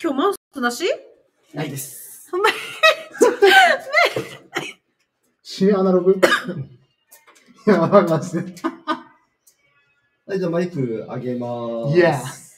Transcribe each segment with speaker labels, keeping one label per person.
Speaker 1: 今日マウスなし？
Speaker 2: ないです。
Speaker 1: ほんまに
Speaker 3: 新アナログやばいマジで。
Speaker 2: はい、じゃあマイク上げまーす。
Speaker 3: Yeah.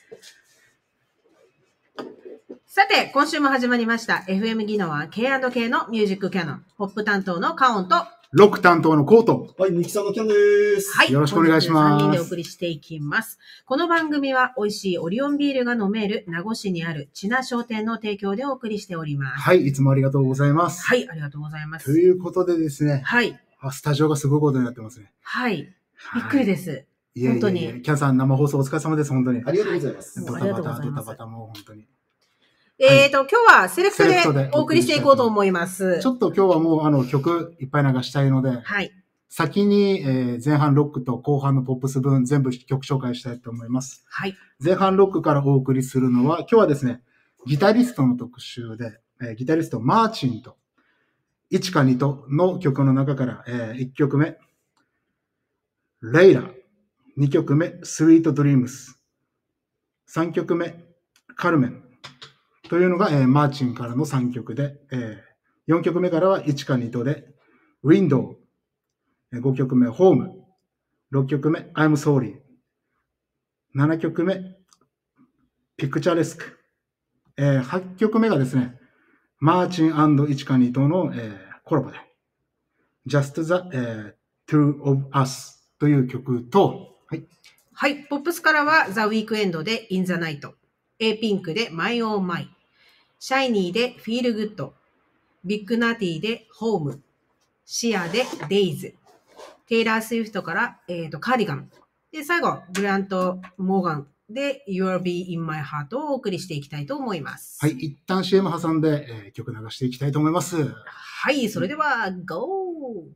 Speaker 1: さて、今週も始まりました。FM 技能は K&K のミュージックキャノン。ポップ担当のカオンと、
Speaker 3: ロック担当のコート。
Speaker 2: はい、ミキさんのキャンでーす。
Speaker 1: はい。
Speaker 3: よろしくお願いします
Speaker 1: 3人でお送りしていきます。この番組は美味しいオリオンビールが飲める名護市にある千奈商店の提供でお送りしております。
Speaker 3: はい、いつもありがとうございます。
Speaker 1: はい、ありがとうございま
Speaker 3: と
Speaker 1: す。
Speaker 3: いうことでですね、
Speaker 1: はい。
Speaker 3: スタジオがすごいことになってますね。
Speaker 1: はい。びっくりです。
Speaker 3: いやいやいや、
Speaker 1: 本当に
Speaker 3: キャンさん生放送お疲れ様です、本当に。
Speaker 2: ありがとうございます。
Speaker 1: もう
Speaker 3: ドタバタ、
Speaker 1: ありがとうございます
Speaker 3: ドタバタ、もう本当に。
Speaker 1: 今日はセレクト
Speaker 3: セレクトで
Speaker 1: でお送りしていこうと思います
Speaker 3: ち。ょっと今日はもう曲いっぱい流したいので、
Speaker 1: はい。
Speaker 3: 先に、前半ロックと後半のポップス分全部曲紹介したいと思います。
Speaker 1: はい。
Speaker 3: 前半ロックからお送りするのは、今日はですね、ギタリストの特集で、ギタリストマーチンと、1か2との曲の中から、1曲目、レイラ、2曲目、スイートドリームス、3曲目、カルメンというのが、マーチンからの3曲で、4曲目からは1か2とで、ウィンドウ、5曲目、ホーム、6曲目、I'm Sorry、7曲目、ピクチャレスク、8曲目がですね、マーチン&イチカニとの、コラボで、Just the、Two of Us という曲と、はい。
Speaker 1: はい。ポップスからは The Weekend で In the Night、A Pink で My Oh My、シャイニーで Feel Good、ビッグナティで Home、シアで Days、テイラー・スウィフトから、カーディガン。で、最後、グラント・モーガンで You'll Be in My Heart をお送りしていきたいと思います。
Speaker 3: はい。一旦 CM 挟んで、曲流していきたいと思います。
Speaker 1: はい。それでは、GO!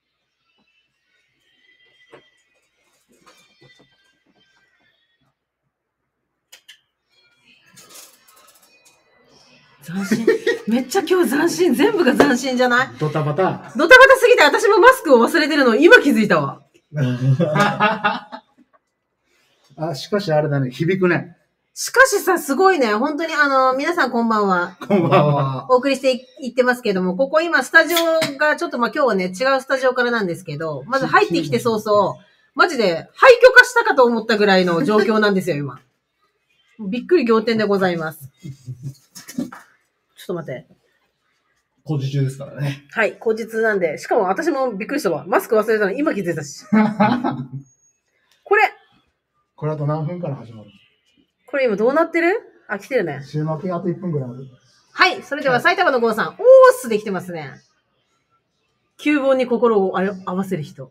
Speaker 1: 斬新。めっちゃ今日斬新。全部が斬新じゃない？
Speaker 3: ドタバタ。
Speaker 1: ドタバタすぎて私もマスクを忘れてるの今気づいたわ。
Speaker 3: しかしあれだね、響くね。
Speaker 1: しかしさ、すごいね。本当に皆さんこんばんは。
Speaker 3: こんばんは。
Speaker 1: お送りしていってますけども、ここ今スタジオがちょっと今日はね、違うスタジオからなんですけど、まず入ってきて早々、マジで廃墟化したかと思ったぐらいの状況なんですよ、今。びっくり仰天でございます。ちょっと待って。
Speaker 2: 工事中ですからね。
Speaker 1: はい、口実なんで。しかも私もびっくりしたわ。マスク忘れたの今気づいたし。これ
Speaker 3: あと何分から始まる？
Speaker 1: これ今どうなってる？あ、来てるね。
Speaker 3: 週末があと1分ぐらいある。
Speaker 1: はい。それでは埼玉の郷さん。おーすできてますね。9本に心を合わせる人。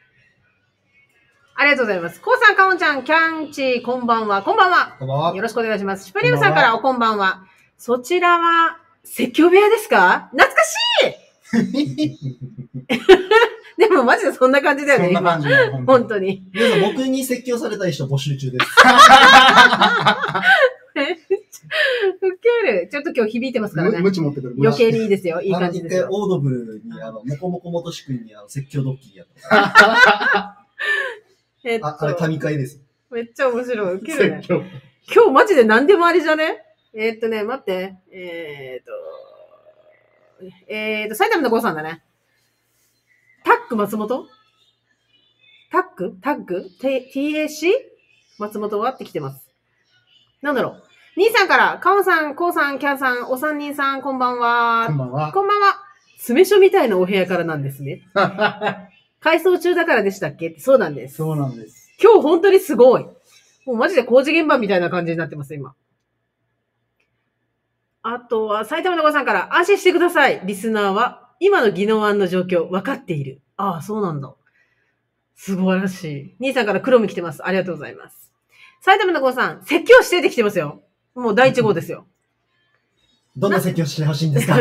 Speaker 1: ありがとうございます。コウさん、カオンちゃん、キャンチ、こんばんは。こんばんは。
Speaker 2: こんばんは。
Speaker 1: よろしくお願いします。シュプリームさんからおこんばんは。そちらは、説教部屋ですか？懐かしいでもマジでそんな感じだよね。
Speaker 3: そんな感じだよ、
Speaker 1: 本当に。
Speaker 2: 皆さん、僕に説教されたい人募集中です。
Speaker 1: ウケる。ちょっと今日響いてますからね。
Speaker 3: ムチ持ってくる。
Speaker 1: 余計にいいですよ。いい感じですよ。
Speaker 2: 一回オードブルに、もこもこもとしくんに説教ドッキリやった。あれ、神回です。
Speaker 1: めっちゃ面白い。ウケるね。今日マジで何でもありじゃね？待って。埼玉の郷さんだね。タック松本？タッグ ?TAC？ 松本はって来てます。なんだろう。兄さんから、カオさん、コウさん、キャンさん、お三人さん、こんばんは。
Speaker 3: こんばんは。
Speaker 1: こんばんは。詰め所みたいなお部屋からなんですね。改装中だからでしたっけ？そうなんです。
Speaker 3: そうなんです。
Speaker 1: 今日本当にすごい。もうマジで工事現場みたいな感じになってます、今。あとは、埼玉の郷さんから、安心してください。リスナーは、今の宜野湾の状況、分かっている。ああ、そうなんだ。素晴らしい。兄さんから黒も来てます。ありがとうございます。埼玉の郷さん、説教してて来てますよ。もう第一号ですよ。
Speaker 2: どんな説教してほしいんですか？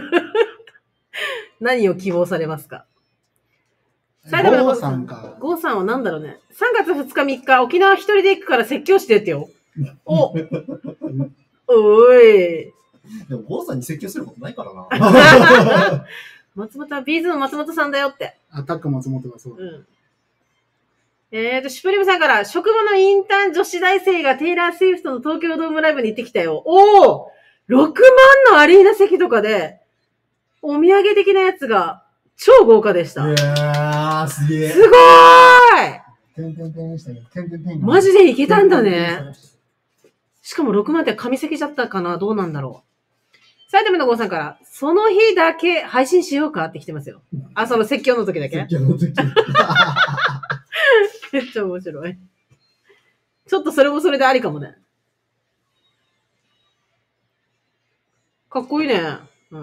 Speaker 1: 何を希望されますか？
Speaker 3: 埼玉の郷さんか。
Speaker 1: 郷さんは何だろうね。3月2日3日、沖縄一人で行くから説教してってよ。おい。
Speaker 2: でも、郷さんに説教することないからな。
Speaker 1: 松本はビーズの松本さんだよって。
Speaker 3: アタック松本がそう。
Speaker 1: シュプリムさんから、職場のインターン女子大生がテイラー・スウィフトの東京ドームライブに行ってきたよ。おー！ 6万のアリーナ席とかで、お土産的なやつが超豪華でした。
Speaker 2: いやー、すげえ。
Speaker 1: すごーいマジでいけたんだね。しかも6万って紙席だったかなどうなんだろう。埼玉の郷さんから、その日だけ配信しようかって来てますよ。あ、その説教の時だけ
Speaker 2: 説教の時。
Speaker 1: めっちゃ面白い。ちょっとそれもそれでありかもね。かっこいいね。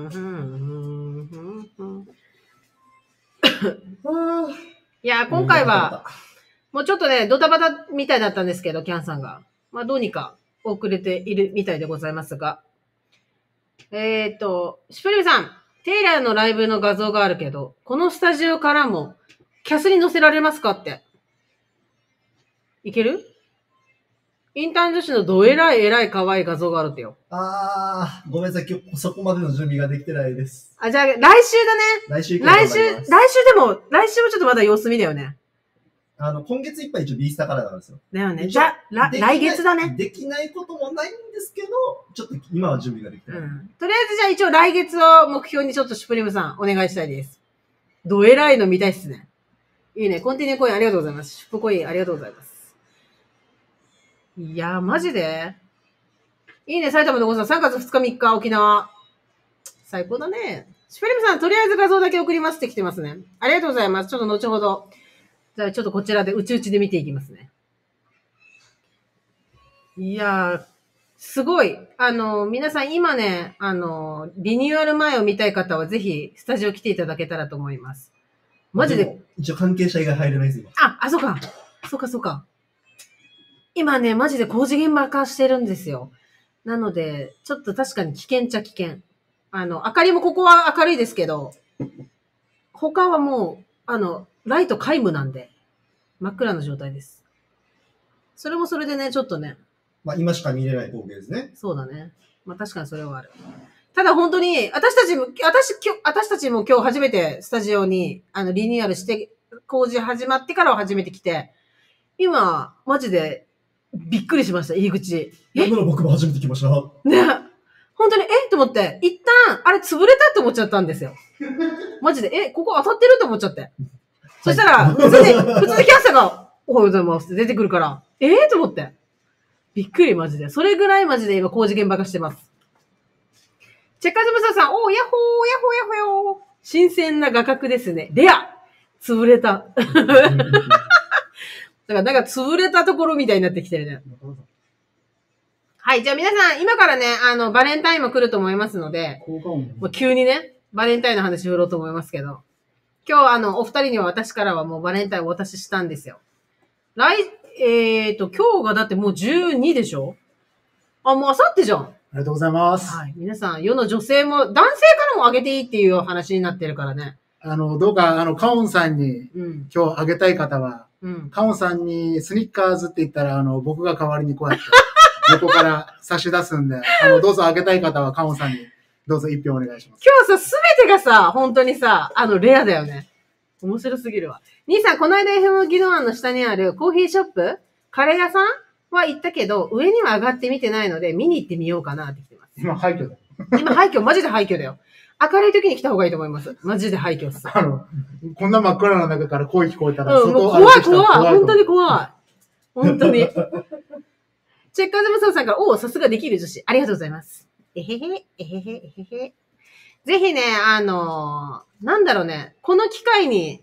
Speaker 1: いや、今回は、もうちょっとね、ドタバタみたいだったんですけど、キャンさんが。まあ、どうにか遅れているみたいでございますが。シュプリムさん、テイラーのライブの画像があるけど、このスタジオからも、キャスに載せられますかって。いける？インターン女子のどえらい可愛い画像があるってよ。
Speaker 2: ごめんなさい、今日そこまでの準備ができてないです。
Speaker 1: あ、じゃあ、来週だね。
Speaker 2: 来週でも、
Speaker 1: 来週もちょっとまだ様子見だよね。
Speaker 2: 今月いっぱい一応 B スタからなんですよ。
Speaker 1: だよね。じゃあ、来月だね。
Speaker 2: できないこともないんですけど、ちょっと今は準備ができてない。
Speaker 1: とりあえずじゃあ一応来月を目標にちょっとシュプリムさんお願いしたいです。どえらいの見たいっすね。いいね。コンティニューコインありがとうございます。シュプコインありがとうございます。いやー、マジでいいね、埼玉のごさん。3月2日3日沖縄。最高だね。シュプリムさん、とりあえず画像だけ送りますって来てますね。ありがとうございます。ちょっと後ほど。じゃあちょっとこちらで、うちで見ていきますね。いやー、すごい。皆さん今ね、リニューアル前を見たい方はぜひ、スタジオ来ていただけたらと思います。マジで。
Speaker 2: 一応関係者以外入れないですよ。
Speaker 1: そうか。そうか。今ね、マジで工事現場化してるんですよ。なので、ちょっと確かに危険っちゃ危険。明かりもここは明るいですけど、他はもう、ライト皆無なんで、真っ暗な状態です。それもそれでね、ちょっとね。
Speaker 2: まあ今しか見れない光景ですね。
Speaker 1: そうだね。まあ確かにそれはある。ただ本当に、私たちも今日初めてスタジオに、リニューアルして、工事始まってからは初めて来て、今、マジで、びっくりしました、入り口。
Speaker 2: なんなら僕も初めて来ました。
Speaker 1: ね。本当に、と思って、一旦、あれ潰れたって思っちゃったんですよ。マジで、ここ当たってるって思っちゃって。そしたら、普通にキャスターが、おはようございますって出てくるから、と思って。びっくり、マジで。それぐらいマジで今工事現場化してます。チェッカーズムサさん、ヤッホー、ヤッホー。新鮮な画角ですね。レア潰れた。だから、潰れたところみたいになってきてるね。はい。じゃあ皆さん、今からね、バレンタインも来ると思いますので、もう急にね、バレンタインの話振ろうと思いますけど、今日お二人には私からはもうバレンタインをお渡ししたんですよ。今日がだってもう12でしょ？もう明後日じゃん。
Speaker 3: ありがとうございます。
Speaker 1: はい。皆さん、世の女性も、男性からもあげていいっていう話になってるからね。
Speaker 3: どうか、カオンさんに、今日あげたい方は、カオンさんにスニッカーズって言ったら、僕が代わりにこうやって、横から差し出すんで、どうぞあげたい方はカオンさんに、どうぞ一票お願いします。
Speaker 1: 今日さ、すべてがさ、本当にさ、レアだよね。面白すぎるわ。兄さん、この間 FM ギノワンの下にあるコーヒーショップカレー屋さんは行ったけど、上には上がってみてないので、見に行ってみようかなってきてます。
Speaker 3: 今廃墟だよ。
Speaker 1: 今廃墟、マジで廃墟だよ。明るい時に来た方がいいと思います。マジで廃墟っす。
Speaker 3: こんな真っ暗な中から声聞こえたら、
Speaker 1: もう怖い。本当に怖い。本当に。チェッカーズムソンさんから、さすができる女子。ありがとうございます。ぜひね、なんだろうね、この機会に、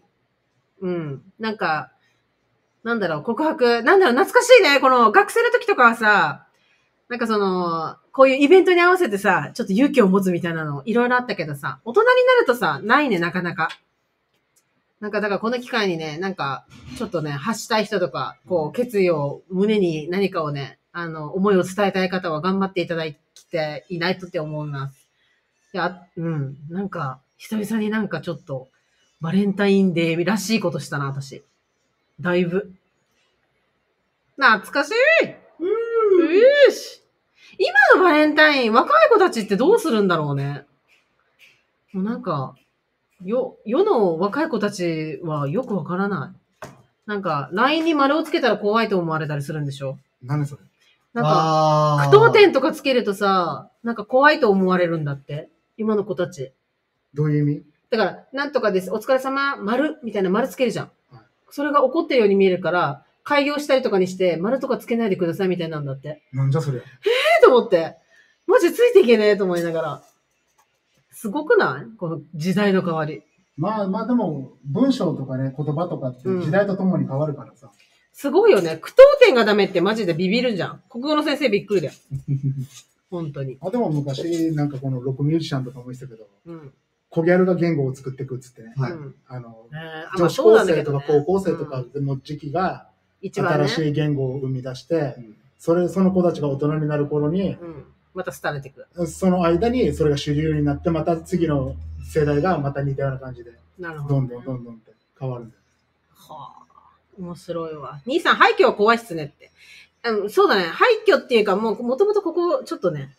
Speaker 1: 告白、懐かしいね。この学生の時とかはさ、こういうイベントに合わせてさ、ちょっと勇気を持つみたいなのいろいろあったけどさ、大人になるとさ、ないね、なかなか。だからこの機会にね、ちょっとね、発したい人とか、決意を胸に何かをね、思いを伝えたい方は頑張っていただいていないとって思います。いや、久々にちょっと、バレンタインデーらしいことしたな、私。だいぶ。懐かしい！よし！今のバレンタイン、若い子たちってどうするんだろうね。もう世の若い子たちはよくわからない。LINE に丸をつけたら怖いと思われたりするんでしょ？
Speaker 3: 何それ？
Speaker 1: なんか、句読点とかつけるとさ、なんか怖いと思われるんだって。今の子たち。
Speaker 3: どういう意味？
Speaker 1: だから、なんとかです。お疲れ様、丸、みたいな丸つけるじゃん。
Speaker 3: はい、
Speaker 1: それが怒ってるように見えるから、開業したりとかにして、丸とかつけないでくださいみたいなんだって。
Speaker 3: なんじゃそれ。
Speaker 1: と思って。マジついていけねえと思いながら。すごくないこの時代の変わり。
Speaker 3: まあでも、文章とかね、言葉とかって時代とともに変わるからさ。
Speaker 1: すごいよね。句読点がダメってマジでビビるんじゃん。国語の先生びっくりだよ。本当に。
Speaker 3: でも昔、なんかこのロックミュージシャンとかも言ってたけど、
Speaker 1: うん、
Speaker 3: コギャルが言語を作っていくっつってね。
Speaker 2: はい。
Speaker 3: 女子高生とか高校生とかの時期が、新しい言語を生み出して、その子たちが大人になる頃に、
Speaker 1: また廃れていく。
Speaker 3: その間にそれが主流になって、また次の世代がまた似たような感じで、どんどんって変わるんだよ。
Speaker 1: はあ、面白いわ。兄さん、廃墟は怖いっすねって。そうだね。廃墟っていうか、もともとここ、ちょっとね、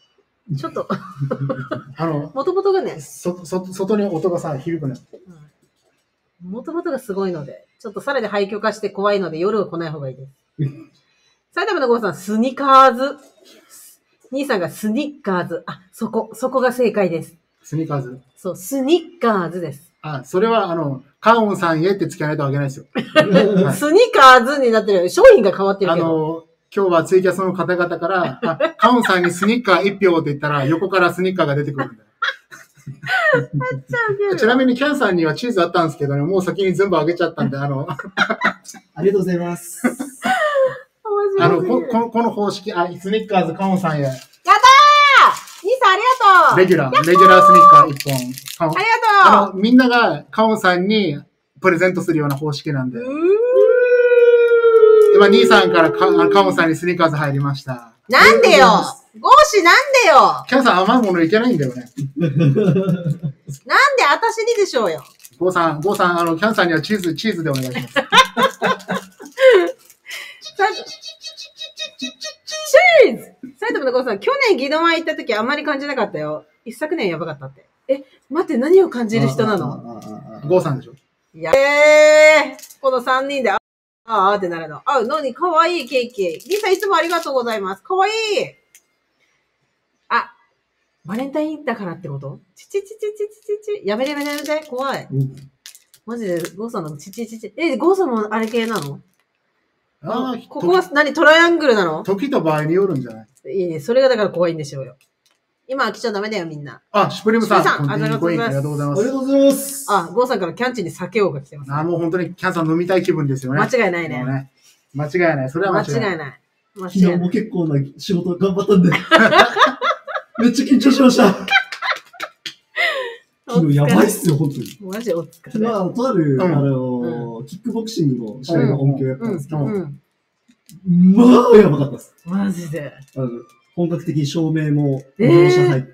Speaker 1: もともとがね、
Speaker 3: 外に音がさ、響くね。
Speaker 1: もともとがすごいので、ちょっとさらに廃墟化して怖いので、夜は来ない方がいいです。埼玉の郷さん、スニカーズ。兄さんがスニッカーズ。あ、そこが正解です。
Speaker 3: スニーカーズ。
Speaker 1: そう、スニッカーズです。
Speaker 3: それは、カオンさんへってつけないとあげないですよ。
Speaker 1: はい、スニカーズになってる。商品が変わってるけど。
Speaker 3: 今日はツイキャスの方々から、カオンさんにスニッカー1票って言ったら、横からスニッカーが出てくるんだよ。ちなみにキャンさんにはチーズあったんですけどね、もう先に全部あげちゃったんで、
Speaker 2: ありがとうございます。
Speaker 3: この方式、スニッカーズカオンさんへ。
Speaker 1: やったー兄さんありがとう
Speaker 3: レギュラースニッカー1本。
Speaker 1: ありがとう
Speaker 3: みんながカオンさんにプレゼントするような方式なんで。今、兄さんからカオンさんにスニッカーズ入りました。
Speaker 1: なんでよゴーシなんでよ
Speaker 3: キャンさん甘いものいけないんだよね。
Speaker 1: なんで私にでしょうよ。
Speaker 3: ゴーさん、キャンさんにはチーズでお願いします。
Speaker 1: チーズ埼玉のゴーさん、去年ギドマン行った時あんまり感じなかったよ。一昨年やばかったって。待って、何を感じる人なの？
Speaker 3: ゴーさんでしょ。
Speaker 1: この3人で、ってなるの。何かわいいケーキ。リサいつもありがとうございます。かわいい。バレンタインだからってこと？やめて。怖い。マジで、ゴーさんのゴーさんもあれ系なの？ここはトライアングルなの？
Speaker 3: 時と場合によるんじゃない？
Speaker 1: いいね。それがだから怖いんでしょうよ。今開けちゃダメだよ、みんな。
Speaker 3: シュプリムさん。
Speaker 1: ありがとうございます。
Speaker 3: ありがとうございます。
Speaker 2: ありがとうございます。
Speaker 1: ゴーさんからキャンチに酒をが来てます、ね。
Speaker 3: もう本当にキャンさん飲みたい気分ですよね。
Speaker 1: 間違いないね。
Speaker 3: 間違いない。それは間違いない。
Speaker 2: 昨日も結構な仕事頑張ったんで。めっちゃ緊張しました。昨日やばいっすよ、本当に。
Speaker 1: マジお疲れ。
Speaker 2: 昨日とある、キックボクシングの試合の音響やったんですけど、まあ、やばかったです。
Speaker 1: マジで。
Speaker 2: 本格的に照明も業者入って、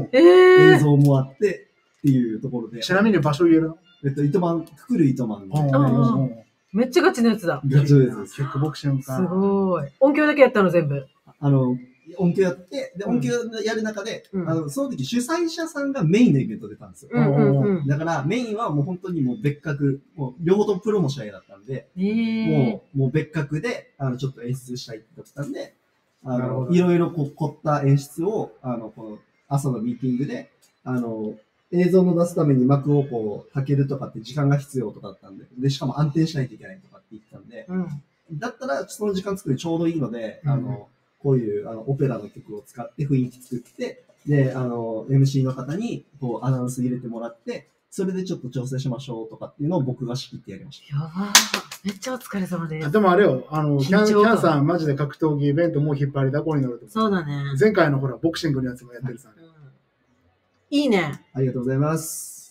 Speaker 2: 映像もあってっていうところで。
Speaker 3: ちなみに場所言えるの？
Speaker 2: くくる糸満の。
Speaker 1: めっちゃガチのやつだ。
Speaker 2: ガチのやつです。
Speaker 3: キックボクシングか。
Speaker 1: すごい。音響だけやったの全部。
Speaker 2: 音響やって、で、音響やる中で、その時主催者さんがメインのイベント出たんですよ。だからメインはもう本当にもう別格、もう両方ともプロの試合だったんで、もう別格で、ちょっと演出したいって言ったんで、いろいろ凝った演出を、この朝のミーティングで、映像の出すために幕をこう、開けるとかって時間が必要とかだったんで、しかも安定しないといけないとかって言ってたんで、だったらその時間作るちょうどいいので、こういうオペラの曲を使って雰囲気作って、で、MC の方にこうアナウンス入れてもらって、それでちょっと調整しましょうとかっていうのを僕が仕切ってやりました。
Speaker 1: やばー。めっちゃお疲れ様です。
Speaker 3: でもあれよ、キャンさんマジで格闘技イベントも引っ張りだこになると思う。
Speaker 1: そうだね。
Speaker 3: 前回のほら、ボクシングのやつもやってるさ。
Speaker 1: いいね。
Speaker 2: ありがとうございます。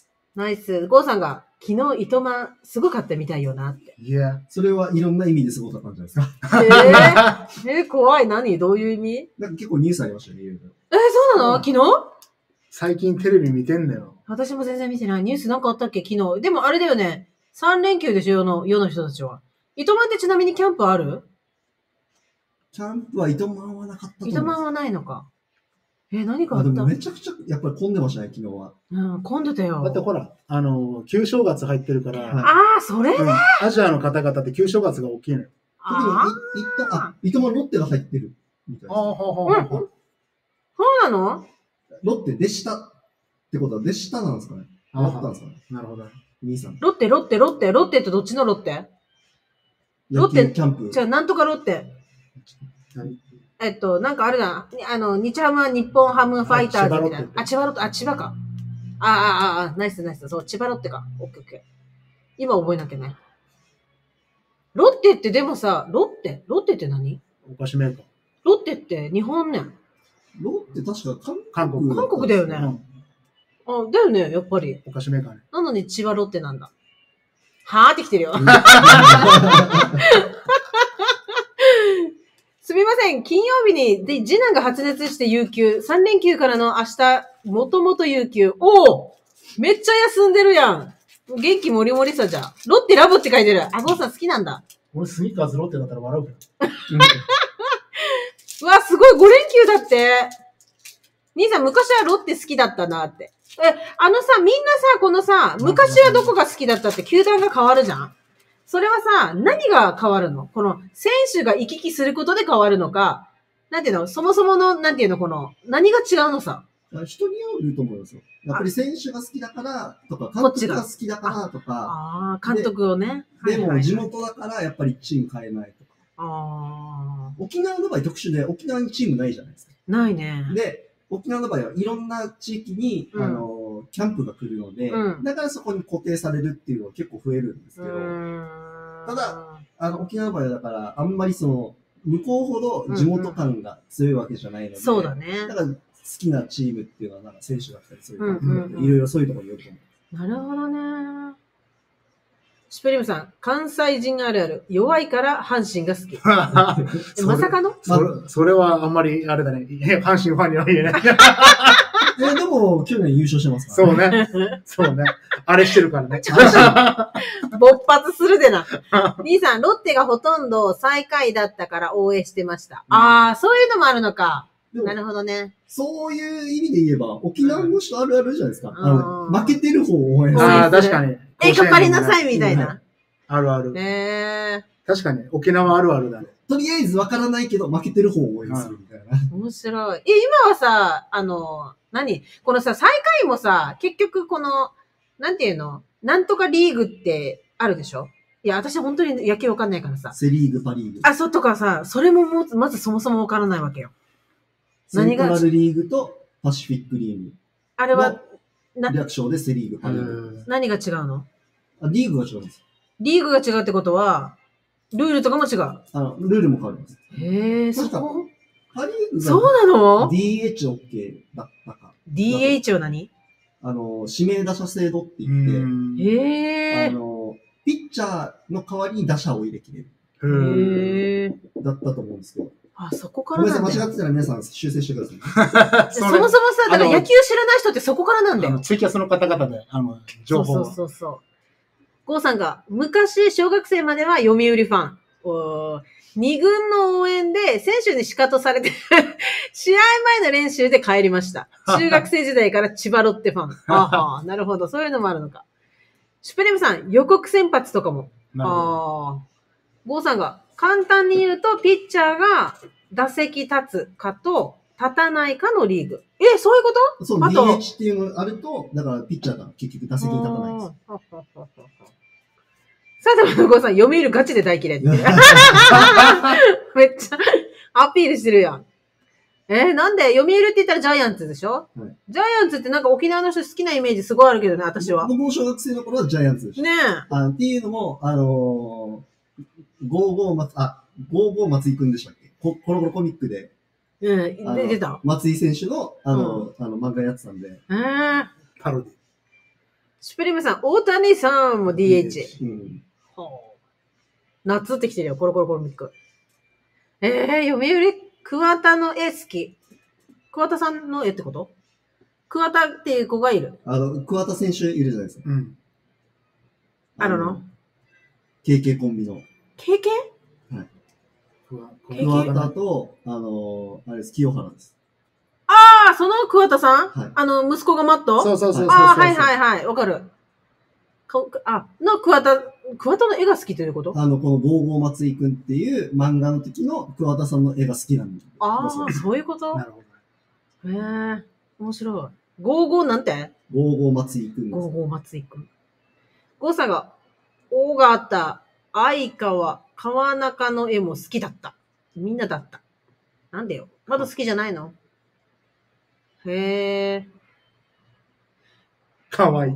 Speaker 1: ナイス。ゴーさんが、昨日糸満すごかったみたいよなって。
Speaker 3: いや。
Speaker 2: それはいろんな意味ですごかったんじゃないですか。
Speaker 1: 怖い。何？どういう意味？
Speaker 2: なんか結構ニュースありましたね、
Speaker 1: そうなの？昨日？
Speaker 3: 最近テレビ見てんだよ。
Speaker 1: 私も全然見てない。ニュースなんかあったっけ？昨日。でもあれだよね。3連休でしょ、世の人たちは。糸満ってちなみにキャンプある？
Speaker 2: キャンプは糸満はなかったと思う。
Speaker 1: 糸満はないのか。何かあった？
Speaker 2: でもめちゃくちゃ、やっぱり混んでましたね、昨日は。
Speaker 1: 混んでたよ。
Speaker 3: だってほら、旧正月入ってるから。
Speaker 1: それで、
Speaker 3: アジアの方々って旧正月が大きいのよ。
Speaker 2: 糸満ロッテが入ってる。 みたい
Speaker 3: ああ、
Speaker 2: な。
Speaker 3: ほうほうほうほう。
Speaker 1: そうなの？
Speaker 2: ロッテでしたってことはでしたなんですかね。あったんですかね。
Speaker 3: なるほど。
Speaker 2: 兄さん。
Speaker 1: ロッテってどっちのロッテ？ロ
Speaker 2: 野
Speaker 1: ッテ
Speaker 2: 球キャンプ。
Speaker 1: じゃあ、なんとかロッテ。
Speaker 3: 何
Speaker 1: なんかあるじゃん。日ハムは日本ハムファイターズみたいな。あ、千葉ロッテ、あ、千葉か。ナイス。そう、千葉ロッテか。オッケーオッケー。今覚えなきゃね。ロッテってでもさ、ロッテって何？
Speaker 3: お菓子メーカー。
Speaker 1: ロッテって日本ね。
Speaker 2: ロッテ確か
Speaker 3: 韓国。
Speaker 1: 韓国だよね。あ、だよね、やっぱり。
Speaker 3: お菓子メーカーね。
Speaker 1: なのに千葉ロッテなんだ。はーってきてるよ。すみません。金曜日に次男が発熱して有給。3連休からの明日、もともと有給。おおめっちゃ休んでるやん。元気もりもりさじゃ。ロッテラボって書いてる。あ、ゴーさん好きなんだ。
Speaker 3: 俺、スニーカーズロッテだったら笑うけど。
Speaker 1: うわ、すごい5連休だって。兄さん、昔はロッテ好きだったなって。みんなさ、このさ、昔はどこが好きだったって球団が変わるじゃん。それはさ、何が変わるの？この、選手が行き来することで変わるのか、なんていうの？そもそもの、なんていうの？この、何が違うのさ。
Speaker 2: 人によると思いますよ。やっぱり選手が好きだからとか、監督が好きだからとか。
Speaker 1: ああ、監督をね。
Speaker 2: でも、地元だからやっぱりチーム変えないとか。
Speaker 1: ああ。
Speaker 2: 沖縄の場合特殊で、沖縄にチームないじゃないですか。
Speaker 1: ないね。
Speaker 2: で、沖縄の場合はいろんな地域に、キャンプが来るので、だからそこに固定されるっていうのは結構増えるんですけど、ただ、沖縄の場合はだから、あんまりその、向こうほど地元感が強いわけじゃないので、
Speaker 1: そうだね。
Speaker 2: だから好きなチームっていうのはなんか選手だったりするいろいろそういうところによると思う。
Speaker 1: なるほどね。シュプリムさん、関西人あるある。弱いから阪神が好き。まさかの
Speaker 3: それはあんまりあれだね。阪神ファンには言えない。
Speaker 2: でも、去年優勝してますから
Speaker 3: ね。そうね。あれしてるからね。
Speaker 1: 勃発するでな。兄さん、ロッテがほとんど最下位だったから応援してました。ああ、そういうのもあるのか。なるほどね。
Speaker 2: そういう意味で言えば、沖縄の人あるあるじゃないですか。負けてる方を応援する。
Speaker 3: ああ、確かに。
Speaker 1: 頑張りなさいみたいな。
Speaker 3: あるある。確かに、沖縄あるあるだね。
Speaker 2: とりあえずわからないけど、負けてる方を応援するみたいな。
Speaker 1: 面白い。今はさ、このさ、最下位もさ、結局この、なんていうの？なんとかリーグってあるでしょ？いや、私本当に野球わかんないからさ。
Speaker 2: セリーグ、パリーグ。
Speaker 1: あ、そうとかさ、それもまずそもそもわからないわけよ。
Speaker 2: セントラルリーグとパシフィックリーグ。
Speaker 1: あれは、
Speaker 2: 略称でセリーグ、パリーグ。
Speaker 1: 何が違うの？
Speaker 2: リーグが違うんです。
Speaker 1: リーグが違うってことは、ルールとかも違う。
Speaker 2: ルールも変わります。
Speaker 1: へえ、そこ
Speaker 2: パリーグが
Speaker 1: そうなの？
Speaker 2: DH OK だったか。
Speaker 1: DH は何？
Speaker 2: 指名打者制度って言って、
Speaker 1: へえ。
Speaker 2: ピッチャーの代わりに打者を入れ切れる。
Speaker 1: へえ。
Speaker 2: だったと思うんですけど。
Speaker 1: あ、そこから
Speaker 2: なんだ。ごめんなさい、間違ってたら皆さん修正してください。
Speaker 1: そもそもさ、だから野球知らない人ってそこからなんだよ。
Speaker 3: ツイキャスの方々で、情報
Speaker 1: そう。ゴーさんが、昔、小学生までは読売ファン。二軍の応援で選手に仕方されて、試合前の練習で帰りました。中学生時代から千葉ロッテファン。ああ、なるほど。そういうのもあるのか。シュプレムさん、予告先発とかも。ゴーさんが、簡単に言うと、ピッチャーが打席立つかと、立たないかのリーグ。そういうこと？
Speaker 2: そう、DH っていうのがあると、だからピッチャーが結局打席に立たないんです。
Speaker 1: さてもゴーさん、読売ガチで大嫌いって。めっちゃアピールしてるやん。なんで読売って言ったらジャイアンツでしょ？はい、ジャイアンツってなんか沖縄の人好きなイメージすごいあるけどね、私は。
Speaker 2: 僕も小学生の頃はジャイアンツでした。
Speaker 1: ね
Speaker 2: え。っていうのも、55松井くんでしたっけ？コロコロコミックで。
Speaker 1: 出た。
Speaker 2: 松井選手の、漫画やってたんで。
Speaker 3: パロディ。
Speaker 1: シュプリムさん、大谷さんも DH。夏ってきてるよ、コロコロコミック。読売桑田の絵好き。桑田さんの絵ってこと？桑田っていう子がいる。
Speaker 2: 桑田選手いるじゃないですか。
Speaker 1: あるの？
Speaker 2: KK コンビの。
Speaker 1: KK？
Speaker 2: はい。桑田と、あれです、清原です。
Speaker 1: ああ、その桑田さん？はい。息子がマット？
Speaker 3: そう。
Speaker 1: ああ、はい。わかる。の桑田桑田の絵が好きということ？
Speaker 2: このゴーゴー松井くんっていう漫画の時の桑田さんの絵が好きなんだ。
Speaker 1: ああ、そういうこと
Speaker 3: なるほど。
Speaker 1: へえ、面白い。ゴーゴーなんて？
Speaker 2: ゴーゴー松井くんです。
Speaker 1: ゴーゴー松井くん。ゴーさんが、尾形、相川、川中の絵も好きだった。みんなだった。なんでよ。まだ好きじゃないの？へえ。
Speaker 3: かわいい。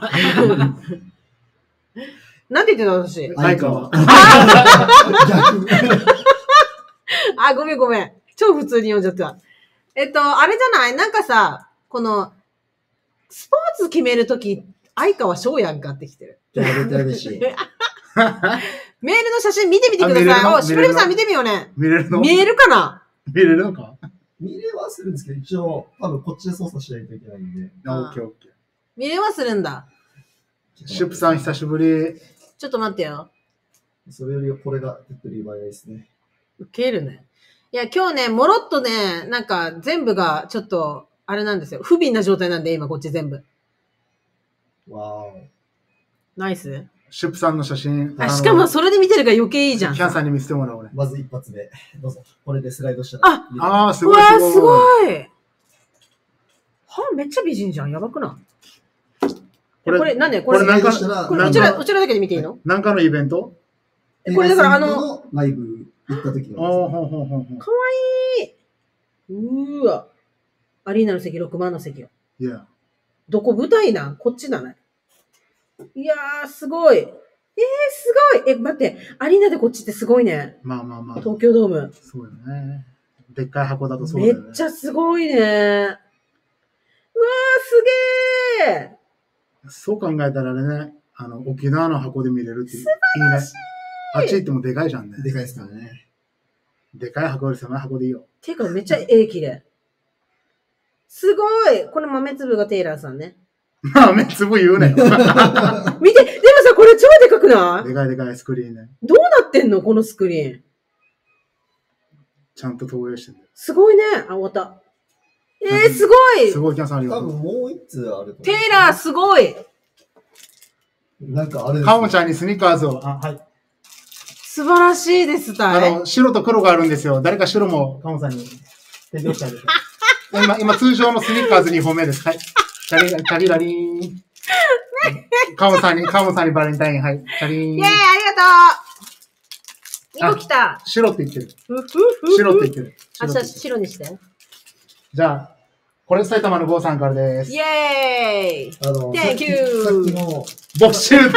Speaker 1: なんて言ってた私。
Speaker 3: 相川。
Speaker 2: 逆。
Speaker 1: あ、ごめんごめん。超普通に読んじゃった。あれじゃない？なんかさ、この、スポーツ決めるとき、相川翔やんかってきてる。
Speaker 2: じゃあ絶対嬉しい。
Speaker 1: メールの写真見てみてください。お、シュプレムさん見てみようね。
Speaker 3: 見れるの？
Speaker 1: 見えるかな？
Speaker 3: 見れるのか？
Speaker 2: 見れはするんですけど、一応、多分こっちで操作しないといけないんで。
Speaker 3: オッケーオッケー。
Speaker 1: 見れはするんだ。
Speaker 3: シュプさん久しぶり。
Speaker 1: ちょっと待ってよ。
Speaker 2: それよりこれが手っ取り早いですね。
Speaker 1: ウケるね。いや、今日ね、もろっとね、なんか全部がちょっと、あれなんですよ。不憫な状態なんで、今こっち全部。
Speaker 2: わー
Speaker 1: ナイス。
Speaker 3: シュプさんの写真。
Speaker 1: あ、しかもそれで見てるから余計いいじゃん。
Speaker 3: キャンさんに見せてもらおうね。
Speaker 2: まず一発目。どうぞ。これでスライドしたら。
Speaker 3: ああ、す
Speaker 1: うわ
Speaker 3: ごいすごい。
Speaker 1: ー、すごい。はめっちゃ美人じゃん。やばくないこれ、なんでこれ、
Speaker 3: これなんか、
Speaker 1: これうちらだけで見ていいの？
Speaker 3: なんかのイベント？
Speaker 1: これだから
Speaker 2: ライブ行った時の。
Speaker 3: ほうほうほうほう。
Speaker 1: かわいい。うーわ。アリーナの席、6万の席よ。
Speaker 3: いや。
Speaker 1: どこ舞台なん？こっちだね。いやー、すごい。すごい。待って、アリーナでこっちってすごいね。
Speaker 3: まあまあまあ。
Speaker 1: 東京ドーム。
Speaker 3: そうよね。でっかい箱だとそうだ
Speaker 1: め
Speaker 3: よね。
Speaker 1: っちゃすごいね。うわー、すげー。
Speaker 3: そう考えたらね、沖縄の箱で見れるっていいね。あっち行ってもでかいじゃんね。
Speaker 2: でかいですからね。
Speaker 3: でかい箱より狭い箱でいいよ。
Speaker 1: てか、めっちゃ綺麗。すごい。この豆粒がテイラーさんね。
Speaker 3: まあ、目つぶ言うね。
Speaker 1: 見て、でもさ、これ超でかくない？
Speaker 3: でかいでかいスクリーンね。
Speaker 1: どうなってんのこのスクリーン。
Speaker 3: ちゃんと投影してる。
Speaker 1: すごいね。あ、終わった。すごい。
Speaker 3: すごいキャンさんありが
Speaker 2: 多
Speaker 3: とう。
Speaker 2: 分もう一つあると。
Speaker 1: テイラーすごい。
Speaker 2: なんかあれですね。
Speaker 3: カモちゃんにスニーカーズを。あ、はい。
Speaker 1: 素晴らしいですたい。
Speaker 3: 白と黒があるんですよ。誰か白もカモさんに提供してあげて。今通常のスニーカーズ2本目です。はい。チャリラリーン。カモさんにバレンタイン。はい。チャリーン。
Speaker 1: イェーイ、ありがとう。2個来た。
Speaker 3: 白って言ってる。
Speaker 1: 白
Speaker 3: 白って言ってる。
Speaker 1: あ、じゃあ白にして。
Speaker 3: じゃあ、これ埼玉の郷さんからです。
Speaker 1: イェーイ。Thank you
Speaker 2: さっきの、
Speaker 3: 没収って。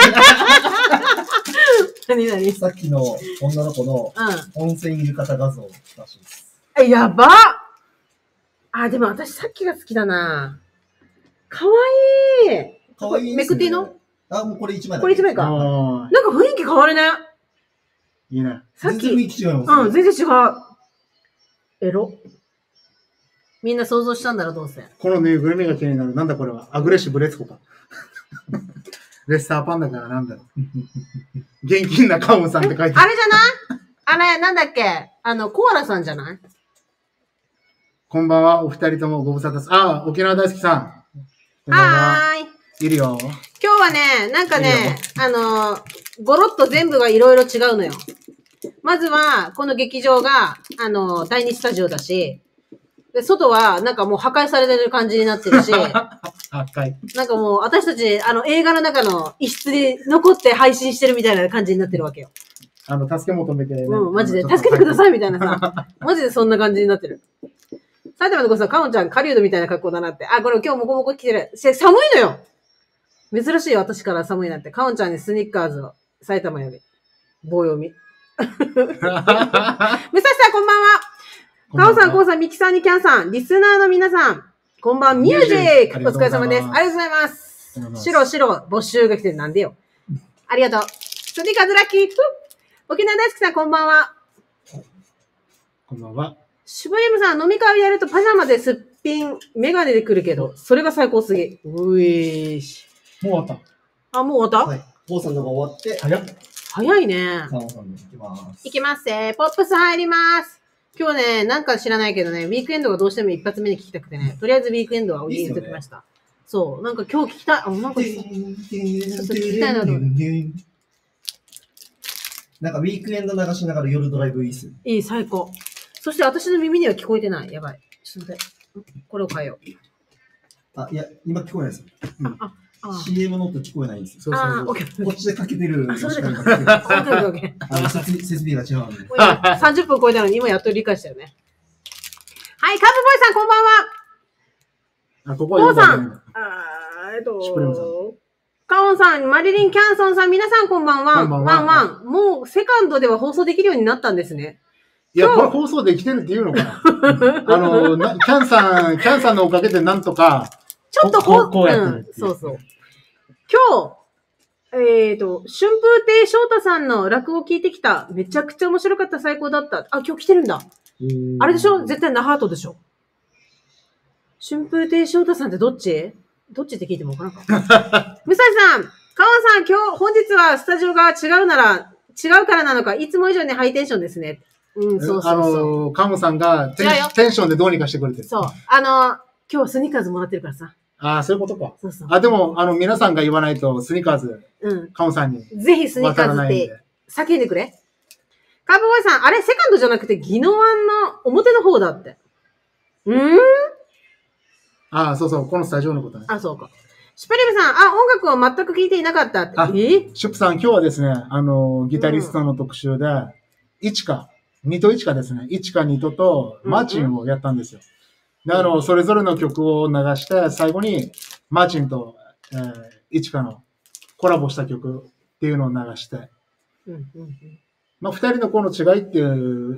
Speaker 1: 何
Speaker 2: さっきの女の子の温泉浴衣画像らしいです。
Speaker 1: やばっ。あ、でも私さっきが好きだな。かわいい。
Speaker 2: かわいいですね。
Speaker 1: めくっていいの？
Speaker 2: あ、もうこれ1枚だ。
Speaker 1: これ1枚か。なんか雰囲気変わるね。
Speaker 3: いいね。
Speaker 1: さっき。
Speaker 2: 全然雰囲気違いますね。
Speaker 1: 全然違う。エロ。みんな想像したんだろ、どうせ。
Speaker 3: このぬいぐるみが気になる。なんだこれは。アグレッシブレツコか。レッサーパンダからなんだろう。現金なカモさんって書いて
Speaker 1: あれじゃない？あれ、なんだっけ？コアラさんじゃない？
Speaker 3: こんばんは、お二人ともご無沙汰です。あ、沖縄大好きさん。
Speaker 1: はーい。
Speaker 3: いるよ。
Speaker 1: 今日はね、なんかね、ゴロッと全部がいろいろ違うのよ。まずは、この劇場が、第2スタジオだし、で、外は、なんかもう破壊されてる感じになってるし、なんかもう、私たち、映画の中の一室に残って配信してるみたいな感じになってるわけよ。
Speaker 3: 助け求めて、ね。
Speaker 1: うん、マジで。助けてくださいみたいなさ。マジでそんな感じになってる。埼玉の子さ、カモちゃん、狩人みたいな格好だなって。あ、これ今日もこもこ来てる。寒いのよ。珍しいよ、私から寒いなんて。カモちゃんにスニッカーズを、埼玉より。棒読み。武蔵さん、こんばんは。カオさん、コウさん、ミキさんにキャンさん、リスナーの皆さん、こんばん、ミュージックお疲れ様です。ありがとうございます。白、募集が来てる。なんでよ。ありがとう。スニカズラッキー。沖縄大好きさん、こんばんは。
Speaker 3: こんばんは。
Speaker 1: 渋谷さん、飲み会をやるとパジャマですっぴん、メガネで来るけど、それが最高すぎ。ういーし。
Speaker 3: もう終わった。
Speaker 1: あ、もう終わった？
Speaker 2: はい。コウさんのが終わって、
Speaker 1: 早いね。
Speaker 2: カモさんの行きます。
Speaker 1: 行きますポップス入ります。今日ね、なんか知らないけどね、ウィークエンドがどうしても一発目に聞きたくてね、とりあえずウィークエンドは入れておきました。そう、なんか今日聞きたい、なんかちょっと聞きたいなと思って。
Speaker 2: なんかウィークエンド流しながら夜ドライブいいっすよ。
Speaker 1: いい、最高。そして私の耳には聞こえてない。やばい。ちょっと待って。これを変えよう。
Speaker 2: あ、いや、今聞こえないですよ。
Speaker 1: あ
Speaker 2: CM の音聞こえないんですよ。
Speaker 3: そうそうそう。
Speaker 1: オッケー。
Speaker 2: こっちでかけてる。
Speaker 1: あ、それだ
Speaker 2: しかかけてる
Speaker 1: オッケーオッケー。
Speaker 2: 設備が違うんで。
Speaker 1: 30分超えたのに今やっと理解したよね。はい、カズボーイさんこんばんは。
Speaker 3: あ、ここ
Speaker 1: コウさん。
Speaker 3: シ
Speaker 1: シ
Speaker 3: ュプリームさん
Speaker 1: カオンさん、マリリン・キャンソンさん、皆さんこんばんは。
Speaker 3: こんばんは
Speaker 1: ワンワン。もうセカンドでは放送できるようになったんですね。
Speaker 3: いや、これ放送できてるって言うのかなキャンさんのおかげでなんとか、
Speaker 1: ちょっと
Speaker 3: こうやってるっていう
Speaker 1: そうそう。今日、春風亭昇太さんの落語聞いてきた。めちゃくちゃ面白かった、最高だった。あ、今日来てるんだ。あれでしょ絶対ナハートでしょ春風亭昇太さんってどっちって聞いてもわからんか。むさいさん、かわさん、本日はスタジオが違うからなのか、いつも以上にハイテンションですね。うん、そうそうそう。
Speaker 3: カモさんがテンションでどうにかしてくれてる。
Speaker 1: そう。今日はスニーカーズもらってるからさ。
Speaker 3: ああ、そういうことか。
Speaker 1: そうそう。
Speaker 3: あ、でも、皆さんが言わないと、スニーカーズ、カモさんに。
Speaker 1: ぜひスニーカーズって叫んでくれ。カーボーイさん、あれ、セカンドじゃなくて、宜野湾の表の方だって。
Speaker 3: ああ、そうそう、このスタジオのことね。
Speaker 1: あ、そうか。シュプリムさん、音楽を全く聴いていなかったって。
Speaker 3: シュプさん、今日はですね、ギタリストの特集で、2と1かですね、1か2とと、マーチンをやったんですよ。で、それぞれの曲を流して、最後に、マーチンと、1かのコラボした曲っていうのを流して、まあ、2人のこの違いっていう、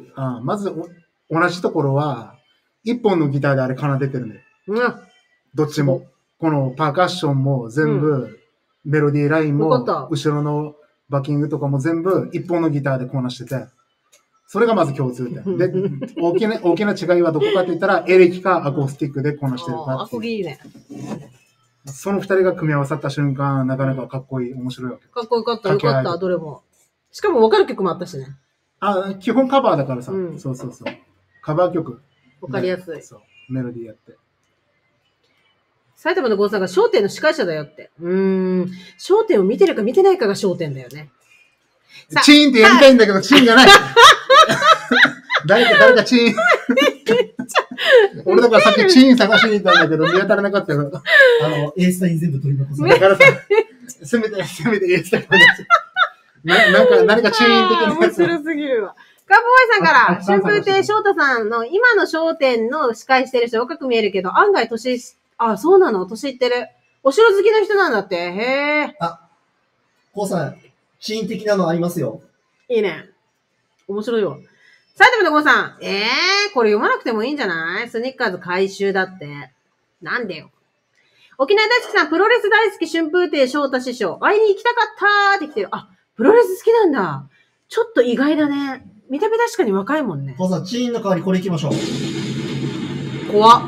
Speaker 3: まず、同じところは、1本のギターであれ奏でてるんで。どっちも。このパーカッションも全部、メロディーラインも、後ろのバッキングとかも全部、1本のギターでこなしてて、それがまず共通点。で、大きな違いはどこかって言ったら、エレキかアコースティックでこなしてるか。
Speaker 1: アコギいいね。
Speaker 3: その2人が組み合わさった瞬間、なかなかかっこいい、面白いわけ。
Speaker 1: かっこよかった、よかった、どれも。しかも分かる曲もあったしね。
Speaker 3: 基本カバーだからさ。そうそうそう。カバー曲。
Speaker 1: 分かりやすい。
Speaker 3: そう。メロディーやって。
Speaker 1: 埼玉の郷さんが笑点の司会者だよって。笑点を見てるか見てないかが笑点だよね。
Speaker 3: チーンってやりたいんだけど、チーンがない。誰かチーン。俺だからさっきチーン探しに行ったんだけど、見当たらなかったよ。
Speaker 2: A スタイン全部取り残す。
Speaker 3: だからさ、せめて A スタイン何かチーン的なやつ。
Speaker 1: 面白すぎるわ。カーボーイさんから、春風亭昇太さんの今の笑点の司会してる人若く見えるけど、案外そうなの年いってる。お城好きの人なんだって。へえ。
Speaker 2: コウさん、シーン的なのありますよ。
Speaker 1: いいね。面白いわ。埼玉のコウさん。これ読まなくてもいいんじゃないスニッカーズ回収だって。なんでよ。沖縄大好きさん、プロレス大好き春風亭昇太師匠。会いに行きたかったーって来てる。プロレス好きなんだ。ちょっと意外だね。見た目確かに若いもんね。
Speaker 2: コウさん、チーンの代わりこれ行きましょう。
Speaker 1: 怖っ。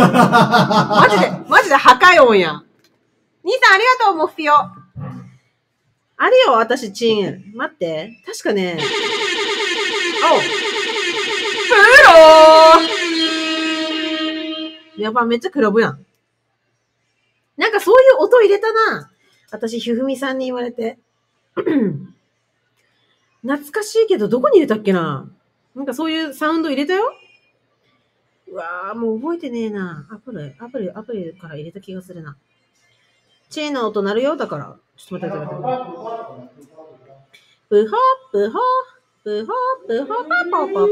Speaker 1: マジで破壊音やん。兄さんありがとう、モッフィオ。あるよ、私、チン。待って。確かね。プローやば、めっちゃクラブやん。なんかそういう音入れたな。私、ひふみさんに言われて。懐かしいけど、どこに入れたっけな。なんかそういうサウンド入れたよ。うわー、もう覚えてねえな。アプリから入れた気がするな。チェーンの音鳴るよ、だから。ちょっと待って。ブホー、ブホー、ブホー、ブホー、パパパ、ブホー。助けてくれー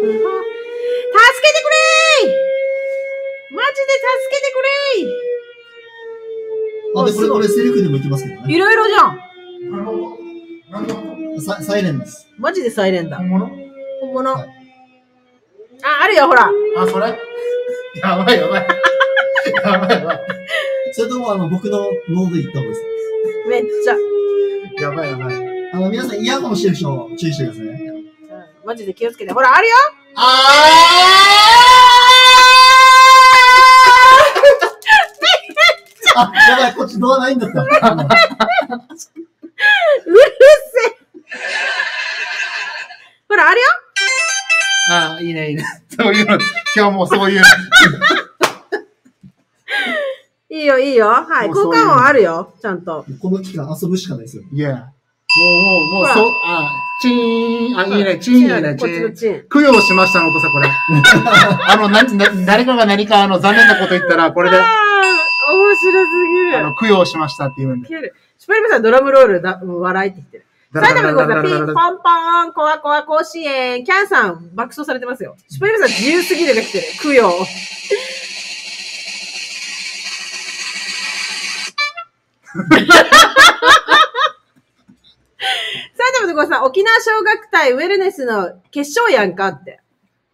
Speaker 1: マジで助けてくれー
Speaker 2: これセリフでもいきますけどね。
Speaker 1: いろいろじ
Speaker 2: ゃん。サイレンです。
Speaker 1: マジでサイレンだ。本物。
Speaker 2: はい、
Speaker 1: あるよ、ほら。
Speaker 3: それやばい。
Speaker 2: それとも僕の脳で言った方がいいです。
Speaker 1: めっちゃ。
Speaker 3: やばい。
Speaker 2: 皆さんイヤホンしてる人注意してくださいね。
Speaker 1: マジで気をつけて。ほら、あるよ
Speaker 2: やばい、こっちドアないんだった。
Speaker 1: うるせえ。ほら、あるよ
Speaker 3: いいね。そういうの、今日もそういうの。
Speaker 1: いいよ。はい。空間音あるよ。ちゃんと。
Speaker 2: この期間遊ぶしかないですよ。
Speaker 3: いや。 もう、そう、チーン、いいね、チーンいいね、チ
Speaker 1: こっちの
Speaker 3: ーン。
Speaker 1: チン。
Speaker 3: 供養しましたの音さ、これ。誰かが何か残念なこと言ったら、これで、
Speaker 1: 面白すぎる。
Speaker 3: 供養しまさんって言うんで。
Speaker 1: シュプリームさんドラムロール笑いって言ってる。埼玉でございます。ピンポンポン、コアコア甲子園、キャンさん爆笑されてますよ。シュプリームさん自由すぎるが来てる。供養。埼玉でございます。沖縄小学隊ウェルネスの決勝やんかって。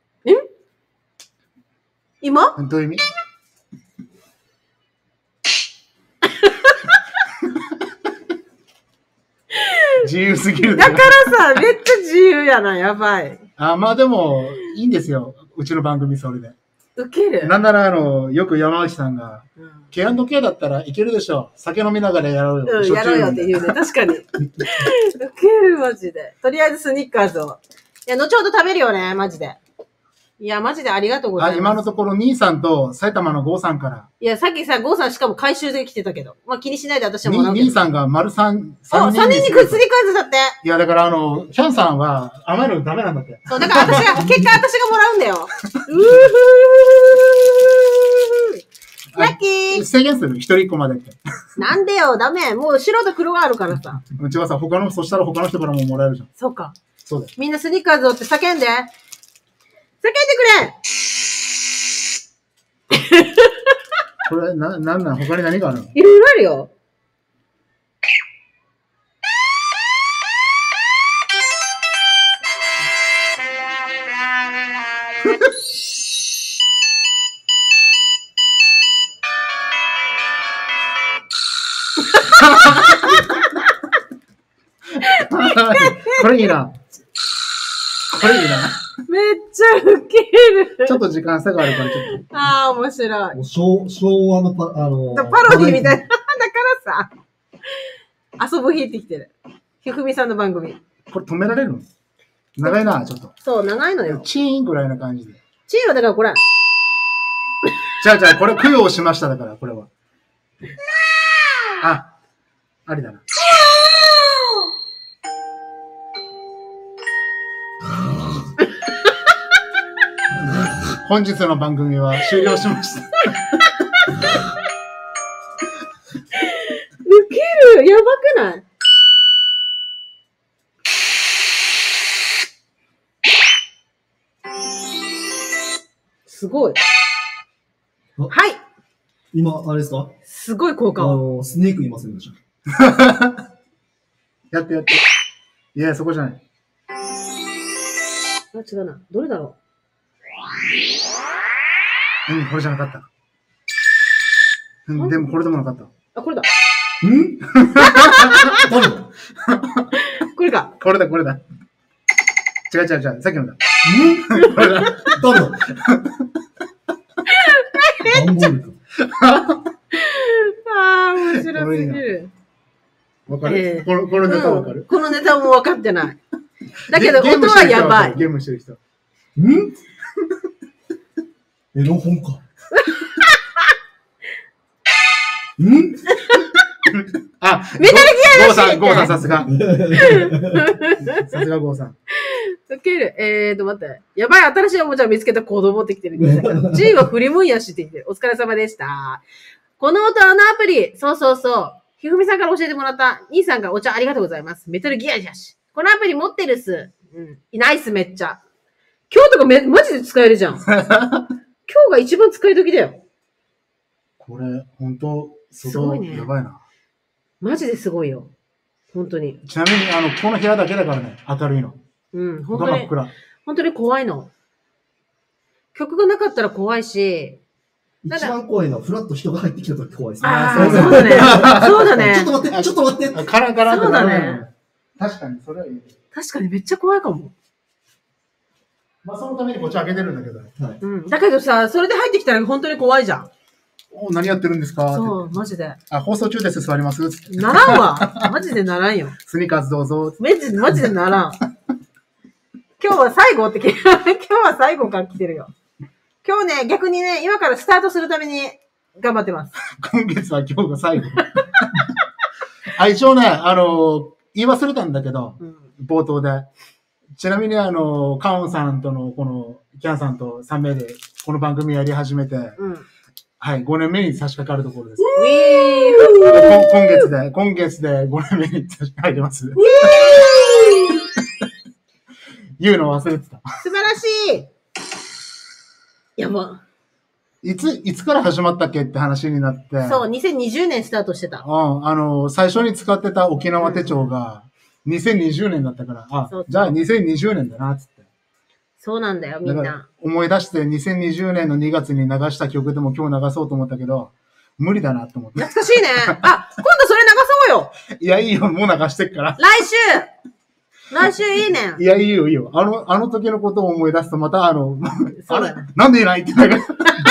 Speaker 1: 今
Speaker 3: どういう意味？自由すぎる。
Speaker 1: だからさ、めっちゃ自由やな、やばい。
Speaker 3: まあでも、いいんですよ。うちの番組、それで。
Speaker 1: ウケる。
Speaker 3: なんなら、よく山内さんが、K&K だったらいけるでしょ。酒飲みながらやろうよ。
Speaker 1: やろうよって言うね。確かに。ウケる、マジで。とりあえずスニッカーズを。いや、後ほど食べるよね、マジで。いや、マジでありがとうございます。
Speaker 3: 今のところ、兄さんと埼玉の郷さんから。
Speaker 1: いや、さっきさ、郷さんしかも回収で来てたけど。まあ気にしないで私ももらうけど。
Speaker 3: 兄さんが丸3人に。
Speaker 1: 3人にスニッカーズだって。
Speaker 3: いや、だからキャンさんは甘いのダメなんだって。
Speaker 1: そう、だから結果私がもらうんだよ。ラッキー
Speaker 3: 制限する？一人一個までって。
Speaker 1: なんでよ、ダメ。もう白と黒があるからさ。
Speaker 3: うちはさ、そしたら他の人からももらえるじゃん。
Speaker 1: そうか。
Speaker 3: そうだよ。
Speaker 1: みんなスニッカーズをって叫んで。叫んでくれ
Speaker 3: これ、なん他に何があるの？
Speaker 1: いろいろあるよ。
Speaker 3: これいいな。これいいな。
Speaker 1: めっちゃウケる。
Speaker 3: ちょっと時間差があるからちょっと。
Speaker 1: ああ、面白い。
Speaker 2: 昭和のパロ
Speaker 1: ディみたいな。だからさ、遊ぶ日ってきてる。ひふみさんの番組。
Speaker 3: これ止められるの？長いな、ちょっと。
Speaker 1: そう、長いのよ。
Speaker 3: チーンぐらいな感じで。
Speaker 1: チーンはだからこれ。
Speaker 3: じゃあ、これ供養しましただから、これは。ありだな。本日の番組は終了しました。
Speaker 1: ウケる、やばくない？すごい。はい。
Speaker 2: 今、あれですか？
Speaker 1: すごい効果音。
Speaker 2: スネークいませんでした。
Speaker 3: やって。いや、そこじゃない。
Speaker 1: 違うな。どれだろ
Speaker 3: う？これじゃなかった。でもこれでもなかった。
Speaker 1: これだ。
Speaker 2: 誰だ？
Speaker 1: これか。
Speaker 3: これだ。違う。さっきのだ。
Speaker 2: これだ。誰だ？
Speaker 1: 面白すぎる。
Speaker 3: わかる？このネタわかる？
Speaker 1: このネタも分かってない。だけど、音はやばい。
Speaker 3: ゲームしてる人。
Speaker 2: エロ本か。
Speaker 1: メタルギアだし
Speaker 3: ゴーさん、さすが。さすがゴーさん。
Speaker 1: ウケる。待って。やばい、新しいおもちゃを見つけた子供ってきてる。G は振り向いやしってきてる。お疲れ様でした。この音、アプリ。そう。ひふみさんから教えてもらった。兄さんがお茶ありがとうございます。メタルギアじゃし。このアプリ持ってるっす。いないっす、めっちゃ。今日とかマジで使えるじゃん。今日が一番使い時だよ。
Speaker 3: これ、ほんと、
Speaker 1: すごいね。
Speaker 3: やばいな。
Speaker 1: マジですごいよ。本当に。
Speaker 3: ちなみに、この部屋だけだからね、明るいの。
Speaker 1: 本当に怖いの。曲がなかったら怖いし。
Speaker 2: 一番怖いのは、フラッと人が入ってきたとき怖いですね。
Speaker 1: そうだね。そうだね。
Speaker 2: ちょっと待って。
Speaker 3: カランって
Speaker 1: なるね。
Speaker 3: 確かに、それはいい。
Speaker 1: 確かにめっちゃ怖いかも。
Speaker 3: まあ、そのためにこっち開けてるんだけど。
Speaker 1: だけどさ、それで入ってきたら本当に怖いじゃん。
Speaker 3: 何やってるんですか？
Speaker 1: そう、マジで。
Speaker 3: 放送中です、座ります。
Speaker 1: ならんわ。マジでならんよ。
Speaker 3: スニーカーズどうぞ。
Speaker 1: マジでならん。今日は最後って今日は最後から来てるよ。今日ね、逆にね、今からスタートするために頑張ってます。
Speaker 3: 今月は今日が最後。一応ね、 言い忘れたんだけど、
Speaker 1: うん。
Speaker 3: 冒頭で。ちなみにカオンさんとのこの、キャンさんと3名でこの番組やり始めて、
Speaker 1: うん。
Speaker 3: はい、5年目に差し掛かるところです。
Speaker 1: ウィー
Speaker 3: 今月で5年目に差し掛かります。言うの忘れてた。
Speaker 1: 素晴らしい。やば。
Speaker 3: いつから始まったっけって話になって。
Speaker 1: そう、2020年スタートしてた。
Speaker 3: 最初に使ってた沖縄手帳が2020年だったから、じゃあ2020年だな、つって。
Speaker 1: そうなんだよ、みんな。
Speaker 3: 思い出して2020年の2月に流した曲でも今日流そうと思ったけど、無理だなと思って。
Speaker 1: 懐かしいね。あ、今度それ流そうよ。
Speaker 3: いや、いいよ、もう流してっから。
Speaker 1: 来週いいね。
Speaker 3: いや、いいよ、いいよ。あの時のことを思い出すとまた
Speaker 1: そうだね。
Speaker 3: なんでいないってなる。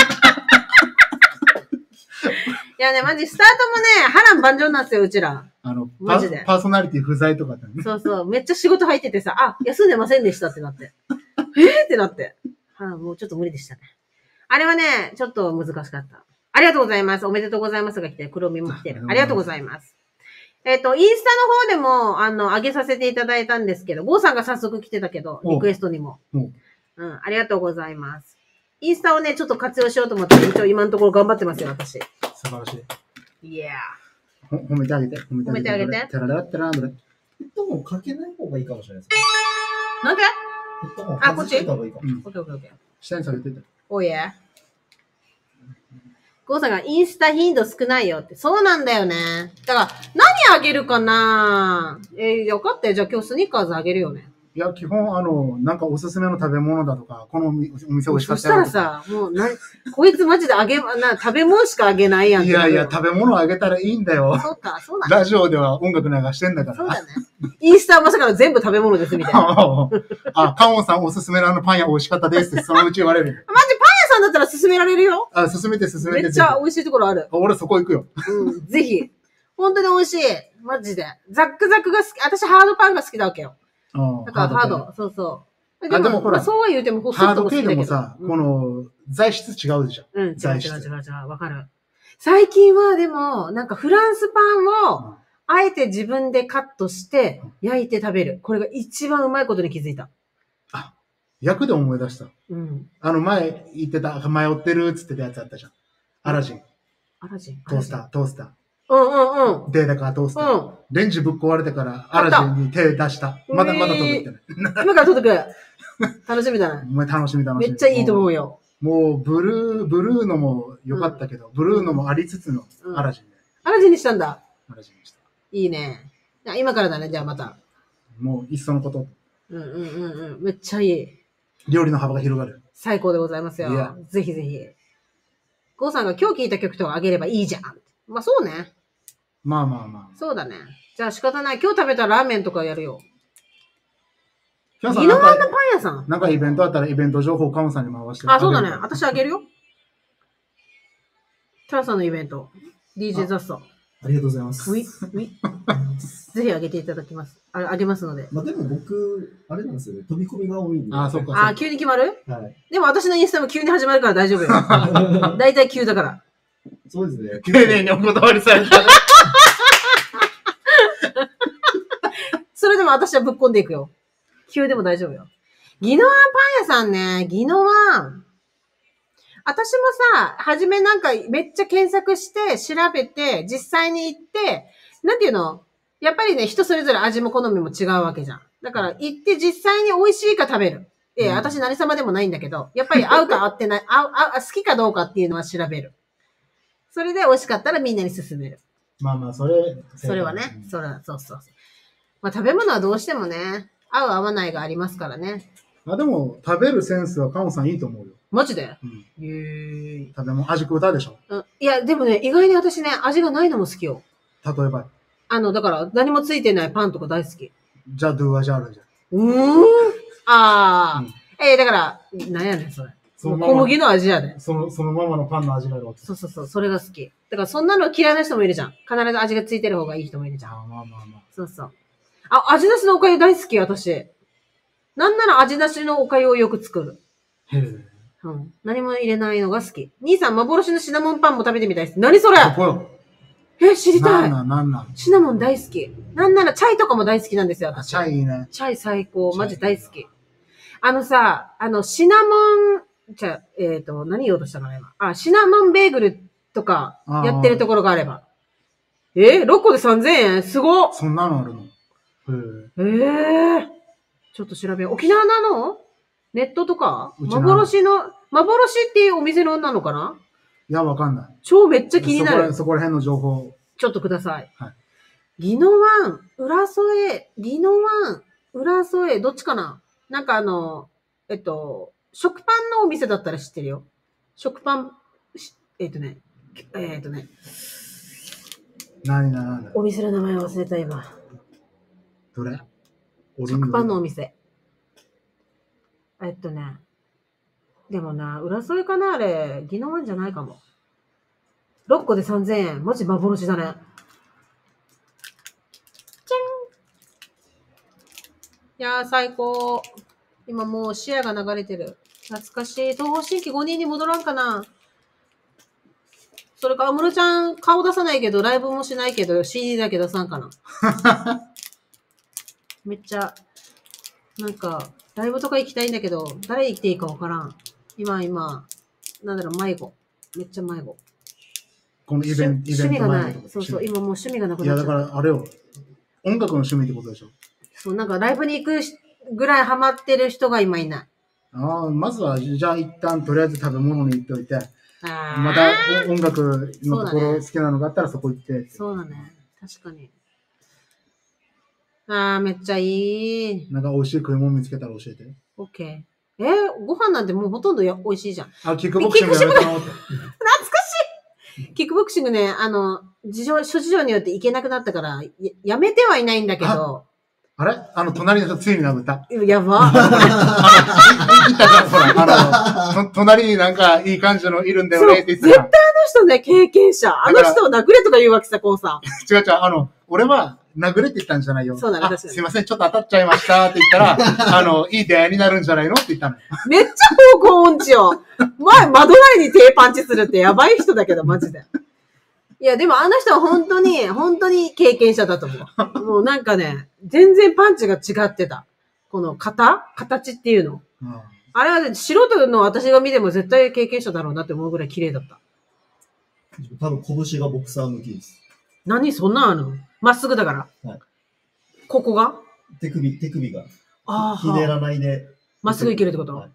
Speaker 1: いやね、マジスタートもね、波乱万丈なんですよ、うちら。マジで。
Speaker 3: パーソナリティ不在とかだね。
Speaker 1: そうそう。めっちゃ仕事入っててさ、あ、休んでませんでしたってなって。ってなって。もうちょっと無理でしたね。あれはね、ちょっと難しかった。ありがとうございます。おめでとうございますが来て、黒みも来てる。ありがとうございます。インスタの方でも、上げさせていただいたんですけど、ゴーさんが早速来てたけど、リクエストにも。ありがとうございます。インスタをね、ちょっと活用しようと思って、一応今のところ頑張ってますよ、私。
Speaker 3: 素晴らしい。
Speaker 1: いや
Speaker 3: ー。褒めてあげて。
Speaker 1: 褒めてあげて。
Speaker 3: テララテランドレ。
Speaker 2: ヘッドホンかけない方がいいかもしれないです。
Speaker 1: なんで？
Speaker 2: ヘッドホン外してた方がいいかも。
Speaker 1: オッケーオッケーオッケー。
Speaker 3: 下に下げてて。
Speaker 1: おいえ。ゴーさんがインスタ頻度少ないよって。そうなんだよね。だから、何あげるかなよかったよ。じゃあ今日スニッカーズあげるよね。
Speaker 3: いや、基本、なんかおすすめの食べ物だとか、このお店美味しかったよとか。
Speaker 1: そしたらさ、もうこいつマジで食べ物しかあげないやん。
Speaker 3: いやいや、食べ物あげたらいいんだよ。
Speaker 1: そうか、そうなんだ。
Speaker 3: ラジオでは音楽流してんだから。
Speaker 1: そうだね。インスタはまさかの全部食べ物ですみたいな。
Speaker 3: カオンさんおすすめのパン屋美味しかったですってそのうち言われる。
Speaker 1: マジパン屋さんだったら勧められるよ。
Speaker 3: 勧めて。
Speaker 1: めっちゃ美味しいところある。
Speaker 3: 俺そこ行くよ。
Speaker 1: ぜひ。本当に美味しい。マジで。ザックザクが好き。私ハードパンが好きだわけよ。だからハード。そうそう。でもほら、そうは言うても
Speaker 3: ハード系でもさ、この材質違うでしょ。
Speaker 1: 違う。わかる。最近はでも、なんかフランスパンを、あえて自分でカットして、焼いて食べる。これが一番うまいことに気づいた。
Speaker 3: 焼くで思い出した。前言ってた、迷ってるっつってたやつあったじゃん。アラジン。トースター。データかトースター。レンジぶっ壊れてからアラジンに手出した。まだ届いてない。
Speaker 1: 今から届く。楽しみだな。
Speaker 3: 楽しみ。
Speaker 1: めっちゃいいと思うよ。
Speaker 3: もう、ブルーのも良かったけど、ブルーのもありつつのアラジンで。
Speaker 1: アラジンにしたんだ。
Speaker 3: アラジンにした。
Speaker 1: いいね。今からだね、じゃあまた。
Speaker 3: もう、いっそのこと。
Speaker 1: めっちゃいい。
Speaker 3: 料理の幅が広がる。
Speaker 1: 最高でございますよ。ぜひぜひ。ゴーさんが今日聞いた曲とあげればいいじゃん。まあそうね。
Speaker 3: まあ。
Speaker 1: そうだね。じゃあ仕方ない。今日食べたラーメンとかやるよ。
Speaker 3: 宜野
Speaker 1: 湾のパン屋さん。
Speaker 3: なんかイベントあったらイベント情報カモさんに回して。
Speaker 1: そうだね。私あげるよ。キャンさんのイベント。DJ ザッソ。
Speaker 2: ありがとうございます。
Speaker 1: ぜひあげていただきます。あげますので。
Speaker 2: でも僕、あれなんですよね。飛び込みが多いんで。
Speaker 3: そうか。
Speaker 1: 急に決まる？
Speaker 2: はい。
Speaker 1: でも私のインスタも急に始まるから大丈夫よ。だいたい急だから。
Speaker 2: そうですね。
Speaker 3: 丁寧にお断りされた。
Speaker 1: それでも私はぶっこんでいくよ。急でも大丈夫よ。宜野湾パン屋さんね、宜野湾。私もさ、はじめなんかめっちゃ検索して調べて、実際に行って、なんていうの？やっぱりね、人それぞれ味も好みも違うわけじゃん。だから行って実際に美味しいか食べる。私何様でもないんだけど、やっぱり合うか合ってない、好きかどうかっていうのは調べる。それで美味しかったらみんなに勧める。
Speaker 3: それ
Speaker 1: はね。そう。食べ物はどうしてもね、合う合わないがありますからね。
Speaker 3: でも、食べるセンスはカモさんいいと思うよ。
Speaker 1: マジで？
Speaker 3: 食べ物、味食うたでしょ？
Speaker 1: いや、でもね、意外に私ね、味がないのも好きよ。
Speaker 3: 例えば？
Speaker 1: だから何もついてないパンとか大好き。
Speaker 3: じゃあ、ドゥアジャールじゃん。
Speaker 1: だから、なんやねん、それ。小麦の味やで。
Speaker 3: そのままのパンの味があるわけ。
Speaker 1: そう。それが好き。だからそんなの嫌いな人もいるじゃん。必ず味がついてる方がいい人もいるじゃん。そう。味なしのお粥大好き、私。なんなら味なしのお粥をよく作る。何も入れないのが好き。兄さん、幻のシナモンパンも食べてみたいです。何それ？ 知りたい。
Speaker 3: なん
Speaker 1: シナモン大好き。なんならチャイとかも大好きなんですよ、私。
Speaker 3: チャイいいね。
Speaker 1: チャイ最高。マジ大好き。シナモン、何言おうとしたかな、今。シナモンベーグルとかやってるところがあれば。6個で3000円すごっ。
Speaker 3: そんなのあるの？
Speaker 1: ちょっと調べよう。沖縄なの？ネットとか幻っていうお店のなのかな？
Speaker 3: いや、わかんない。
Speaker 1: 超めっちゃ気になる。
Speaker 3: そこら辺の情報。
Speaker 1: ちょっとください。
Speaker 3: はい。
Speaker 1: 宜野湾、浦添、どっちかな？なんか食パンのお店だったら知ってるよ。食パン、
Speaker 3: 何
Speaker 1: お店の名前忘れた今。
Speaker 3: どれ？
Speaker 1: 食パンのお店。でもな、浦添かなあれ、宜野湾じゃないかも。6個で3000円。マジ幻だね。チン。いやー、最高。今もう視野が流れてる。懐かしい。東方神起5人に戻らんかな。それか、安室ちゃん顔出さないけど、ライブもしないけど、CD だけ出さんかな。めっちゃ、なんか、ライブとか行きたいんだけど、誰行っていいかわからん。今、なんだろう、迷子。めっちゃ迷子。
Speaker 3: このイベント
Speaker 1: 趣味がない。そう、今もう趣味がなくなっちゃう。
Speaker 3: いや、だからあれよ。音楽の趣味ってことでしょ。
Speaker 1: そう、なんかライブに行くぐらいハマってる人が今いない。
Speaker 3: まずは、じゃあ一旦とりあえず食べ物に行っておいて、また音楽のところ好きなのがあったらそこ行って。
Speaker 1: そうだね。確かに。めっちゃいい。
Speaker 3: なんか美味しい食い物見つけたら教えて。
Speaker 1: オッケー。ご飯なんてもうほとんど美味しいじゃん。
Speaker 3: キックボクシングやめたのって。
Speaker 1: 懐かしい。キックボクシングね、諸事情によって行けなくなったから、やめてはいないんだけど。
Speaker 3: あれ隣の人ついに殴った。
Speaker 1: やば。
Speaker 3: いたじゃん、ほら。隣になんかいい感じのいるんだよねって言ってた。
Speaker 1: 絶対あの人ね、経験者。あの人を殴れとか言うわけさ、こうさ。
Speaker 3: 違う、俺は殴れって言ったんじゃないよ。
Speaker 1: そうだね、確かに。
Speaker 3: すいません、ちょっと当たっちゃいましたって言ったら、いい出会いになるんじゃないのって言ったの。
Speaker 1: めっちゃ方向音痴よ。前、窓なりに手パンチするってやばい人だけど、マジで。いや、でもあの人は本当に経験者だと思う。もうなんかね、全然パンチが違ってた。この形っていうの。あれは、ね、素人の私が見ても絶対経験者だろうなって思うぐらい綺麗だった。
Speaker 2: 多分拳がボクサー向きです。
Speaker 1: 何そんなんあるの？まっすぐだから。
Speaker 2: はい。
Speaker 1: ここが
Speaker 2: 手首が。ひねらないで。
Speaker 1: まっすぐいけるってこと？
Speaker 2: はい、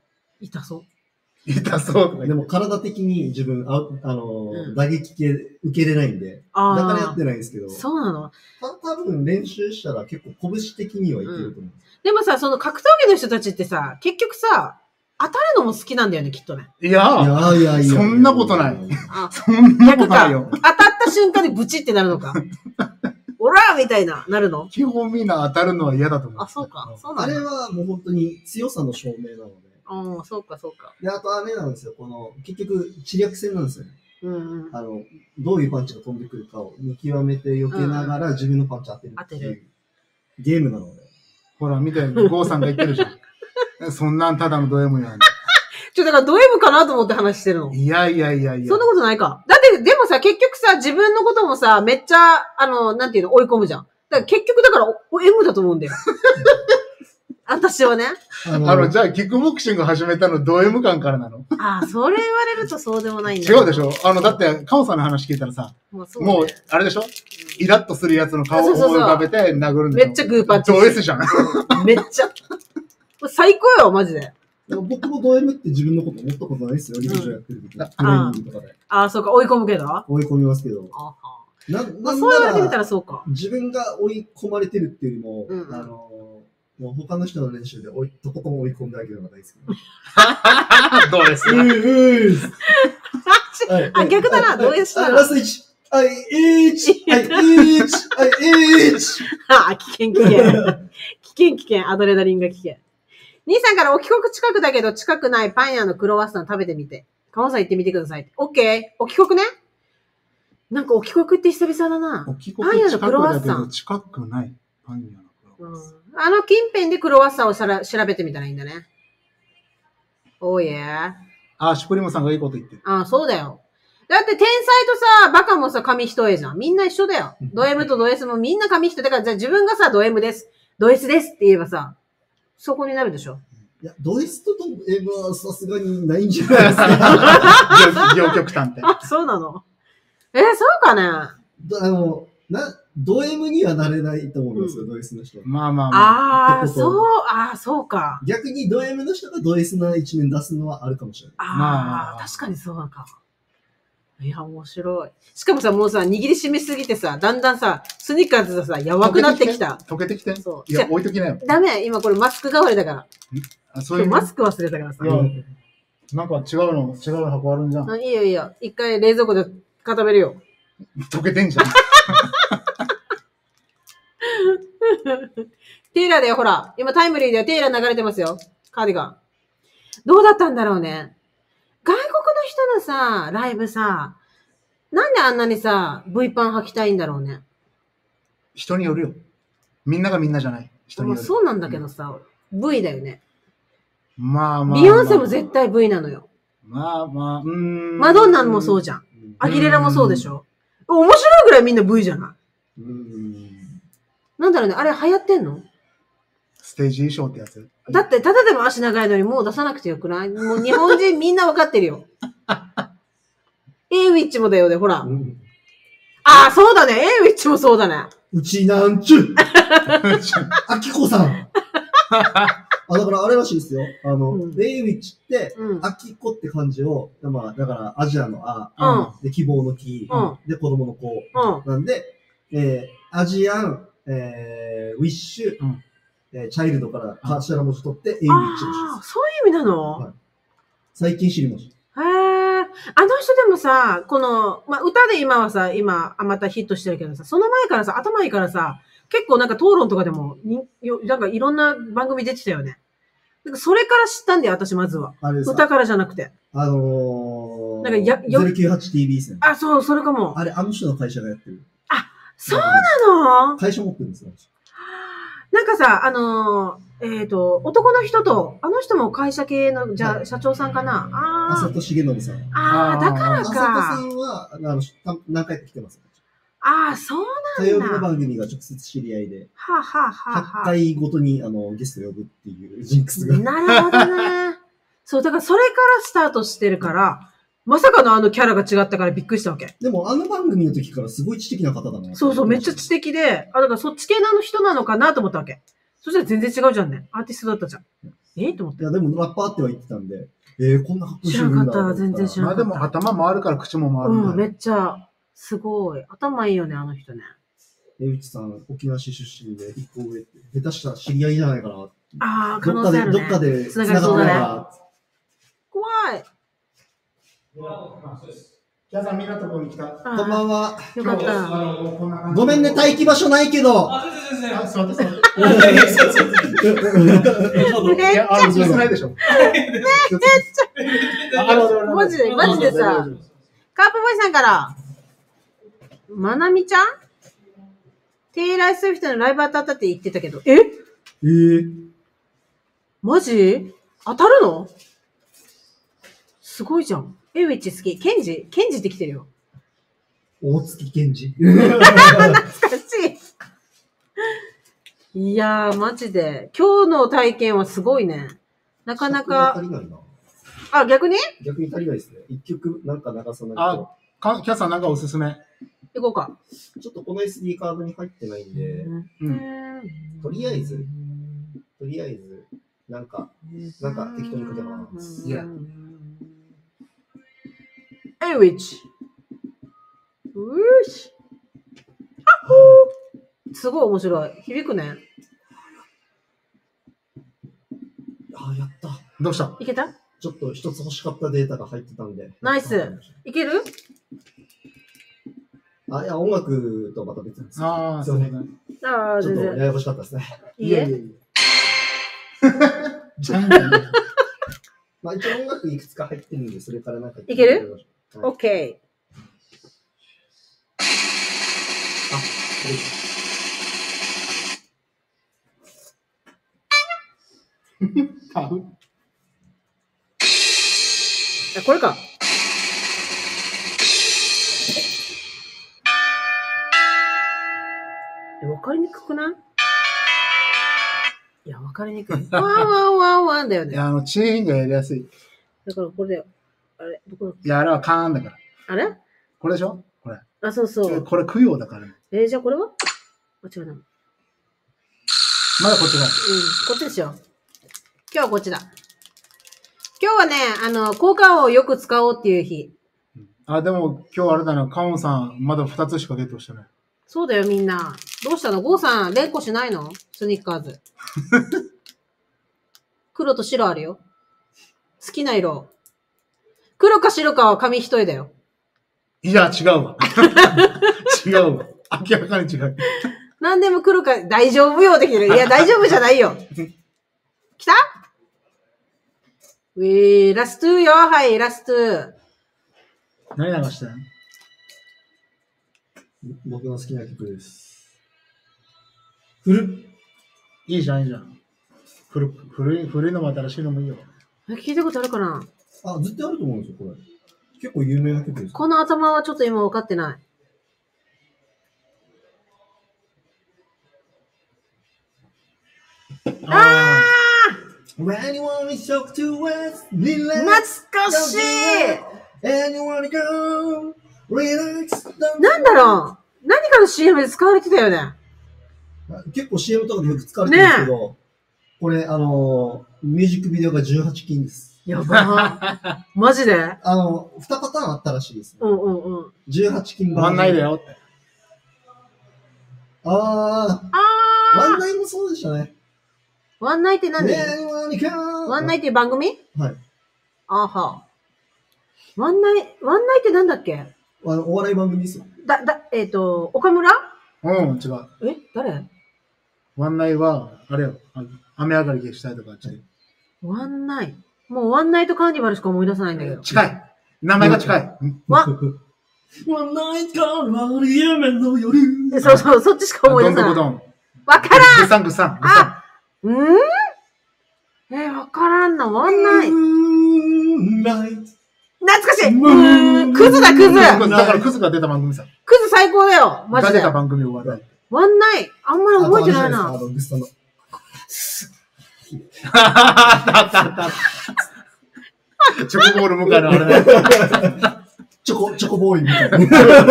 Speaker 1: 痛そう。
Speaker 3: 痛そう。
Speaker 2: でも体的に自分、打撃系受けれないんで、だからやってないんですけど。
Speaker 1: そうなの？
Speaker 2: 多分練習したら結構拳的にはいけると思う。
Speaker 1: でもさ、その格闘技の人たちってさ、結局さ、当たるのも好きなんだよね、きっとね。
Speaker 3: いや、そんなことない。そんなことないよ。
Speaker 1: 当たった瞬間にブチってなるのか。オラーみたいな、なるの？
Speaker 3: 基本みんな当たるのは嫌だと思う。
Speaker 1: そうか。そうなんだ。
Speaker 2: あれはもう本当に強さの証明なので。
Speaker 1: そうか。
Speaker 2: で、あとあれなんですよ。結局、知略戦なんですよね。どういうパンチが飛んでくるかを見極めて避けながら自分のパンチ当てるっていうゲームなので。
Speaker 3: ほら、見て、ゴーさんが言ってるじゃん。そんなんただのド M やん。
Speaker 1: だからド M かなと思って話してるの。
Speaker 3: いや。そ
Speaker 1: んなことないか。だって、でもさ、結局さ、自分のこともさ、めっちゃ、なんていうの、追い込むじゃん。だから結局だから、M だと思うんだよ。私はね。
Speaker 3: じゃあ、キックボクシング始めたのド M 感からなの？
Speaker 1: それ言われるとそうでもないんだ。
Speaker 3: 違うでしょ？だって、カオさんの話聞いたらさ、もう、あれでしょ？イラッとするやつの顔を思い浮かべて殴るんだよ。
Speaker 1: めっちゃグーパンチ。
Speaker 3: ド S じゃん。
Speaker 1: めっちゃ。最高よ、マジで。
Speaker 2: 僕もド M って自分のこと思ったことないですよ。陸上やってる時。トレーニングとかで。
Speaker 1: そうか、追い込むけど？
Speaker 2: 追い込みますけど。
Speaker 1: そう言われてみたらそうか。
Speaker 2: 自分が追い込まれてるっていうよりも、もう他の人の練習でとことん追い込んであげるのが大好き。
Speaker 3: どうですか？
Speaker 1: 逆だな、どうですか？
Speaker 2: ラスト1。はい、
Speaker 1: 危険。アドレナリンが危険。兄さんからお帰国近くだけど近くないパン屋のクロワッサン食べてみて。川さん行ってみてください。オッケー。お帰国ね。なんかお帰国って久々だな。
Speaker 3: お帰国近くだけど近くないパン屋のクロワッサン。
Speaker 1: 近辺でクロワッサンを調べてみたらいいんだね。おーや
Speaker 3: シュプリムさんがいいこと言ってる。
Speaker 1: そうだよ。 だって天才とさ、バカもさ、紙一重じゃん。みんな一緒だよ。ド M とド S もみんな紙一重。だからじゃあ自分がさ、ド M です。ド S ですって言えばさ、そこになるでしょ。
Speaker 2: いや、ド S とド M はさすがにないんじゃないですか。
Speaker 3: 両極端って。
Speaker 1: あ、そうなの？そうかね。
Speaker 2: ド M にはなれないと思うんですよ、ド S の人は。
Speaker 3: まあまあまあ。
Speaker 1: そうか。
Speaker 2: 逆にド M の人がド S な一面出すのはあるかもしれない。
Speaker 1: まあ、確かにそうか。いや、面白い。しかもさ、もうさ、握りしめすぎてさ、だんだんさ、スニッカーズがさ、やばくなってきた。
Speaker 3: 溶けてきて。
Speaker 1: そう。
Speaker 3: いや、置いときなよ。
Speaker 1: ダメ、今これマスク代わりだから。
Speaker 3: そういう
Speaker 1: マスク忘れたからさ。
Speaker 3: なんか違うの箱あるんじゃん。
Speaker 1: いいよいいよ。一回冷蔵庫で固めるよ。
Speaker 3: 溶けてんじゃん。
Speaker 1: テイラーだよ、ほら。今タイムリーでテイラー流れてますよ。カーディガン。どうだったんだろうね。外国の人のさ、ライブさ、なんであんなにさ、V パン履きたいんだろうね。
Speaker 3: 人によるよ。みんながみんなじゃない。人による。
Speaker 1: そうなんだけどさ、V だよね。
Speaker 3: まあまあ。
Speaker 1: ビヨンセも絶対 V なのよ。
Speaker 3: まあまあ、
Speaker 1: マドンナもそうじゃん。アギレラもそうでしょ。面白いぐらいみんな V じゃない。なんだろうね、あれ流行ってんの？
Speaker 3: ステージ衣装ってやつ。
Speaker 1: だって、ただでも足長いのにもう出さなくてよくない？もう日本人みんなわかってるよ。エイウィッチもだよね、ほら。ああ、そうだね。エイウィッチもそうだね。
Speaker 2: うちなんちゅう。あきこさん。だからあれらしいですよ。エイウィッチって、あきこって漢字を、まあ、だからアジアのあ、で、希望の希、で、子供の子、なんで、アジアン、ウィッシュ、チャイルドから頭文字取って、エイウィッチらしいです。
Speaker 1: ああ、そういう意味なの？
Speaker 2: はい。最近知りました。
Speaker 1: へえ。あの人でもさ、この、まあ、歌で今はさ、またヒットしてるけどさ、その前からさ、頭いいからさ、結構なんか討論とかでも、なんかいろんな番組出てたよね。なんかそれから知ったんだよ、私まずは。歌からじゃなくて。
Speaker 2: なんか098TV 戦。
Speaker 1: あ、そう、それかも。
Speaker 2: あれ、あの人の会社がやってる。
Speaker 1: あ、そうなの？
Speaker 2: 会社持ってるんですよ。
Speaker 1: なんかさ、男の人と、あの人も会社系の、じゃあ、社長さんかな？
Speaker 2: 浅戸重信さん。
Speaker 1: ああ、だからか。
Speaker 2: 浅戸さんは、何回か来てます。
Speaker 1: ああ、そうなんだ。
Speaker 2: 火曜日の番組が直接知り合いで、100回ごとにゲスト呼ぶっていうジンクスが。
Speaker 1: なるほどね。そう、だからそれからスタートしてるから、まさかのあのキャラが違ったからびっくりしたわけ。
Speaker 2: でもあの番組の時からすごい知的な方だな。
Speaker 1: そうそう、めっちゃ知的で、だからそっち系の人なのかなと思ったわけ。そしたら全然違うじゃんね。アーティストだったじゃん。と思って。
Speaker 2: いや、でもラッパーっては言ってたんで、こんなかっこいい
Speaker 1: 知らなかった、全然知らなかった。
Speaker 3: まあでも頭もあるから口も回るんだ。
Speaker 1: めっちゃ、すごい。頭いいよね、あの人ね。
Speaker 2: 江内さん、沖縄市出身で一個上って、下手したら知り合いじゃないかな。
Speaker 1: ああ、可能性あるね。
Speaker 2: どっかで
Speaker 1: 繋がりそうだね。怖い。
Speaker 3: 皆さん、港区に来た。
Speaker 2: こんばんは。
Speaker 1: よかった。
Speaker 2: ごめんね、待機場所ないけど。
Speaker 3: 全然。座って。
Speaker 1: めっちゃ
Speaker 3: 少ないでしょ。
Speaker 1: マジでさ、カープボーイさんから、まなみちゃんテイラー・スウィフトのライブ当たったって言ってたけど、マジ当たるの？すごいじゃん。ウィッチ好き。ケンジって来てるよ。
Speaker 2: 大月ケンジ。
Speaker 1: 懐かしい。いやー、マジで。今日の体験はすごいね。なかなか。
Speaker 2: 足りないな。
Speaker 1: あ、逆に
Speaker 2: 足りないですね。一曲なんか流さないと。
Speaker 3: キャさんなんかおすすめ。
Speaker 1: 行こうか。
Speaker 2: ちょっとこの SD カードに入ってないんで、とりあえず、なんか適当にかけます。
Speaker 1: エイウィッチ。すごい面白い。響くね。
Speaker 2: やった。
Speaker 3: どうした？
Speaker 1: いけた？
Speaker 2: ちょっと一つ欲しかったデータが入ってたんで。
Speaker 1: ナイス。いける？
Speaker 2: いや、音楽とまた別です。
Speaker 3: そうね。
Speaker 2: ちょっとややこしかったですね。
Speaker 1: いえ。
Speaker 2: まあ一応音楽いくつか入ってるんで、それからなんか。
Speaker 1: いける？ OK。これか。 かりにくくない？いや、わかりにくい。ワンワンワンワンだよね。
Speaker 3: いや、チーンがやりやすい。
Speaker 1: だからこれで、あれどこだっけ？
Speaker 3: いや、あれはカーンだから。
Speaker 1: あれ？
Speaker 3: これでしょこれ。
Speaker 1: あ、そうそう。
Speaker 3: これ供養だからね。
Speaker 1: じゃあこれは？あ、違うな。
Speaker 3: まだこっちだ。
Speaker 1: こっちでしょ。今日はこっちだ。今日はね、効果をよく使おうっていう日。
Speaker 3: あ、でも今日あれだな、カオンさん、まだ2つしかゲットしてない。
Speaker 1: そうだよ、みんな。どうしたの？ゴーさん、連呼しないの？スニッカーズ。黒と白あるよ。好きな色。黒か白かは紙一重だよ。
Speaker 3: いや、違うわ。違うわ。明らかに違う。
Speaker 1: なんでも黒か、大丈夫よ、できる。いや、大丈夫じゃないよ。来た？ラストゥーよ。はい、ラストゥー。
Speaker 3: 何流してんの？
Speaker 2: 僕の好きな曲です。古
Speaker 3: いいじゃん、いいじゃん。古いのも新しいのもいいよ。
Speaker 1: 聞いたことあるかな？
Speaker 2: あ、絶対あると思うんですよ、これ。結構有名な曲です。
Speaker 1: この頭はちょっと今分かってない。あ
Speaker 2: ー Anyone is shocked to West 懐
Speaker 1: かしい
Speaker 2: Anyone go Relax
Speaker 1: なんだろう、何かの CM で使われてたよね。
Speaker 2: 結構 CM とかでよく使われてるんですけど、これミュージックビデオが18禁です。
Speaker 1: やばマジで
Speaker 2: 2パターンあったらしいですね。18禁
Speaker 3: ワンナイだよって。
Speaker 2: ワンナイもそうでしたね。
Speaker 1: ワンナイって何？ワンナイっていう番組？
Speaker 2: はい。
Speaker 1: あは。ワンナイってなんだっけ？
Speaker 2: お笑い番組ですよ。
Speaker 1: 岡村？
Speaker 3: うん、違う。
Speaker 1: 誰？
Speaker 3: ワンナイは、あれよ、雨上がり消したいとか、
Speaker 1: ワンナイ。もうワンナイトカーニバルしか思い出さないんだけど。
Speaker 3: 近い。名前が近い。
Speaker 2: ワンナイトカーニバル夢の夜。
Speaker 1: そうそう、そっちしか思い出さない。
Speaker 3: どんどこどん。
Speaker 1: わからん。
Speaker 3: ぐさんぐさん。
Speaker 1: あ、わからんな、ワンナイ。懐かしい。クズだ、クズ。
Speaker 3: だからクズが出た番組さ。
Speaker 1: クズ最高だよ。マジで。
Speaker 3: が出た番組を話題。
Speaker 1: ワンナイ。あんまり覚えてないな。
Speaker 3: チョコボール向かいのあれね。
Speaker 2: チョコボーイみたいな。
Speaker 1: めっちゃわ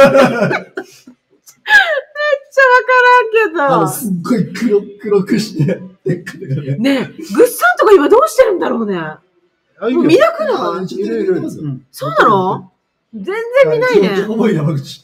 Speaker 1: からんけど。
Speaker 2: すっごい黒くして、でっかくね。
Speaker 1: ねえ、グッサンとか今どうしてるんだろうね。見なくない？そうなの？全然見ないね。
Speaker 2: チョコボーイ山口。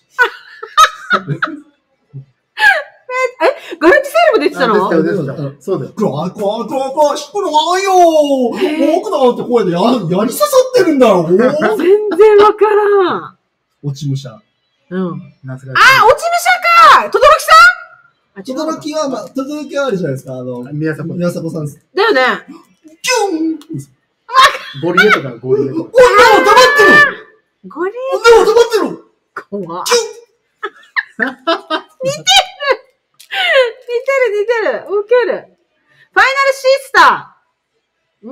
Speaker 1: ガレッジセールも出てたの？
Speaker 3: そうだよ。
Speaker 2: 知っとるわよ。僕だって声でやり刺さってるんだろ。
Speaker 1: 全然わからん。
Speaker 2: 落ち武者。
Speaker 1: うん。
Speaker 3: 落ち武者
Speaker 1: か！とどろきさん？
Speaker 2: とどろきはあるじゃないですか。宮迫さんです。
Speaker 1: だよね。
Speaker 2: キュン！
Speaker 3: ゴリエとかゴリエ。
Speaker 2: おい、黙ってる！
Speaker 1: ゴリエ？
Speaker 2: 黙ってる！
Speaker 1: 怖っ。
Speaker 2: キュン！
Speaker 1: 似てる。ウケる。ファイナルシスター。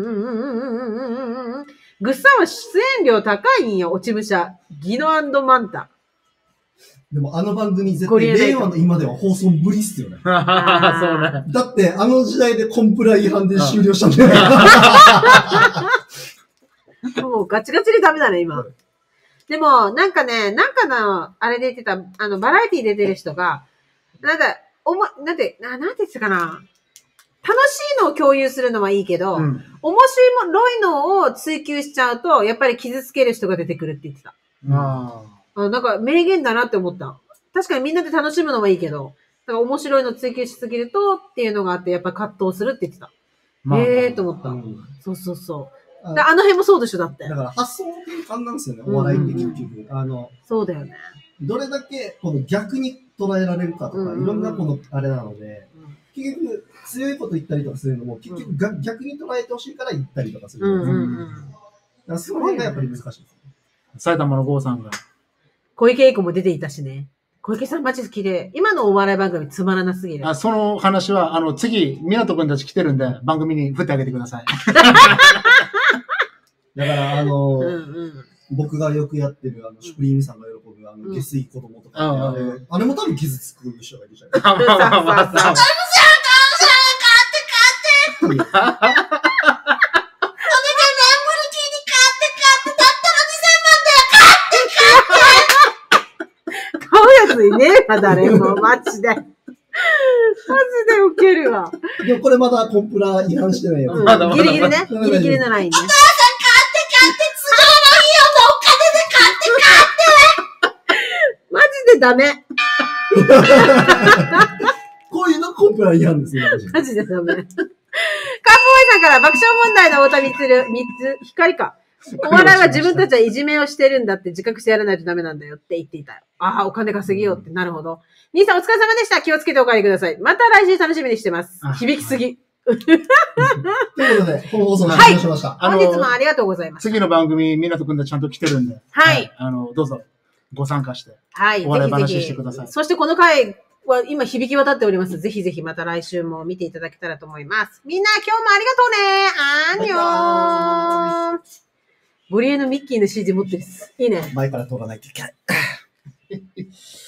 Speaker 1: グッサンは出演料高いんよ、落ち武者。ギノ&マンタ。
Speaker 2: でも番組絶対令和の今では放送無理っすよね。
Speaker 3: そうね。
Speaker 2: だって時代でコンプラ違反で終了したんだよ。
Speaker 1: もうガチガチにダメだね、今。でも、なんかあれで言ってた、バラエティ出てる人が、なんて言ってたかな。楽しいのを共有するのはいいけど、面白いのを追求しちゃうと、やっぱり傷つける人が出てくるって言ってた。なんか名言だなって思った。確かにみんなで楽しむのはいいけど、だから面白いのを追求しすぎるとっていうのがあって、やっぱり葛藤するって言ってた。と思った。そう。あの辺もそうでしょ、だって。
Speaker 2: だから発想の転換なんですよね、お笑いって結局。
Speaker 1: そうだよね。
Speaker 2: どれだけこの逆に捉えられるかとか、いろんなあれなので、結局強いこと言ったりとかするのも、結局逆に捉えてほしいから言ったりとかする。その辺がやっぱり難しいですね。
Speaker 3: 埼玉の郷さんが。
Speaker 1: 小池栄子も出ていたしね。小池さんマジ好きで、今のお笑い番組つまらなすぎる。
Speaker 3: その話は、次、港くんたち来てるんで、番組に振ってあげてください。だ
Speaker 2: から、僕がよくやってる、シュプリームさんが喜ぶ、 か、下水子供とかあれも多分傷つく人がいるじゃないですか。
Speaker 1: 買うやついねえわ、誰も。マジで。マジでウケるわ。
Speaker 2: でもこれまだコンプラ違反してないやつ。
Speaker 1: ギリギリね。ギリギリなラインね。お母さん買って、マジでダメ。
Speaker 2: こういうのコンプラ違反ですよ、
Speaker 1: マジでダメ。カープボーイさんから爆笑問題の太田光か。お笑いは自分たちはいじめをしてるんだって自覚してやらないとダメなんだよって言っていたよ。ああ、お金稼げようって。なるほど。兄さんお疲れ様でした。気をつけてお帰りください。また来週楽しみにしてます。響きすぎ。
Speaker 2: ということで、本放送終了しました。
Speaker 1: 本日もありがとうございます。
Speaker 3: 次の番組、湊くんでちゃんと来てるんで。
Speaker 1: はい。
Speaker 3: どうぞ、ご参加して。
Speaker 1: はい。
Speaker 3: お笑い話してください。
Speaker 1: そしてこの回は今響き渡っております。ぜひぜひまた来週も見ていただけたらと思います。みんな今日もありがとうね。アンニョーン。ゴリエのミッキーの CG 持ってるっす。いいね。
Speaker 2: 前から通らないといけない。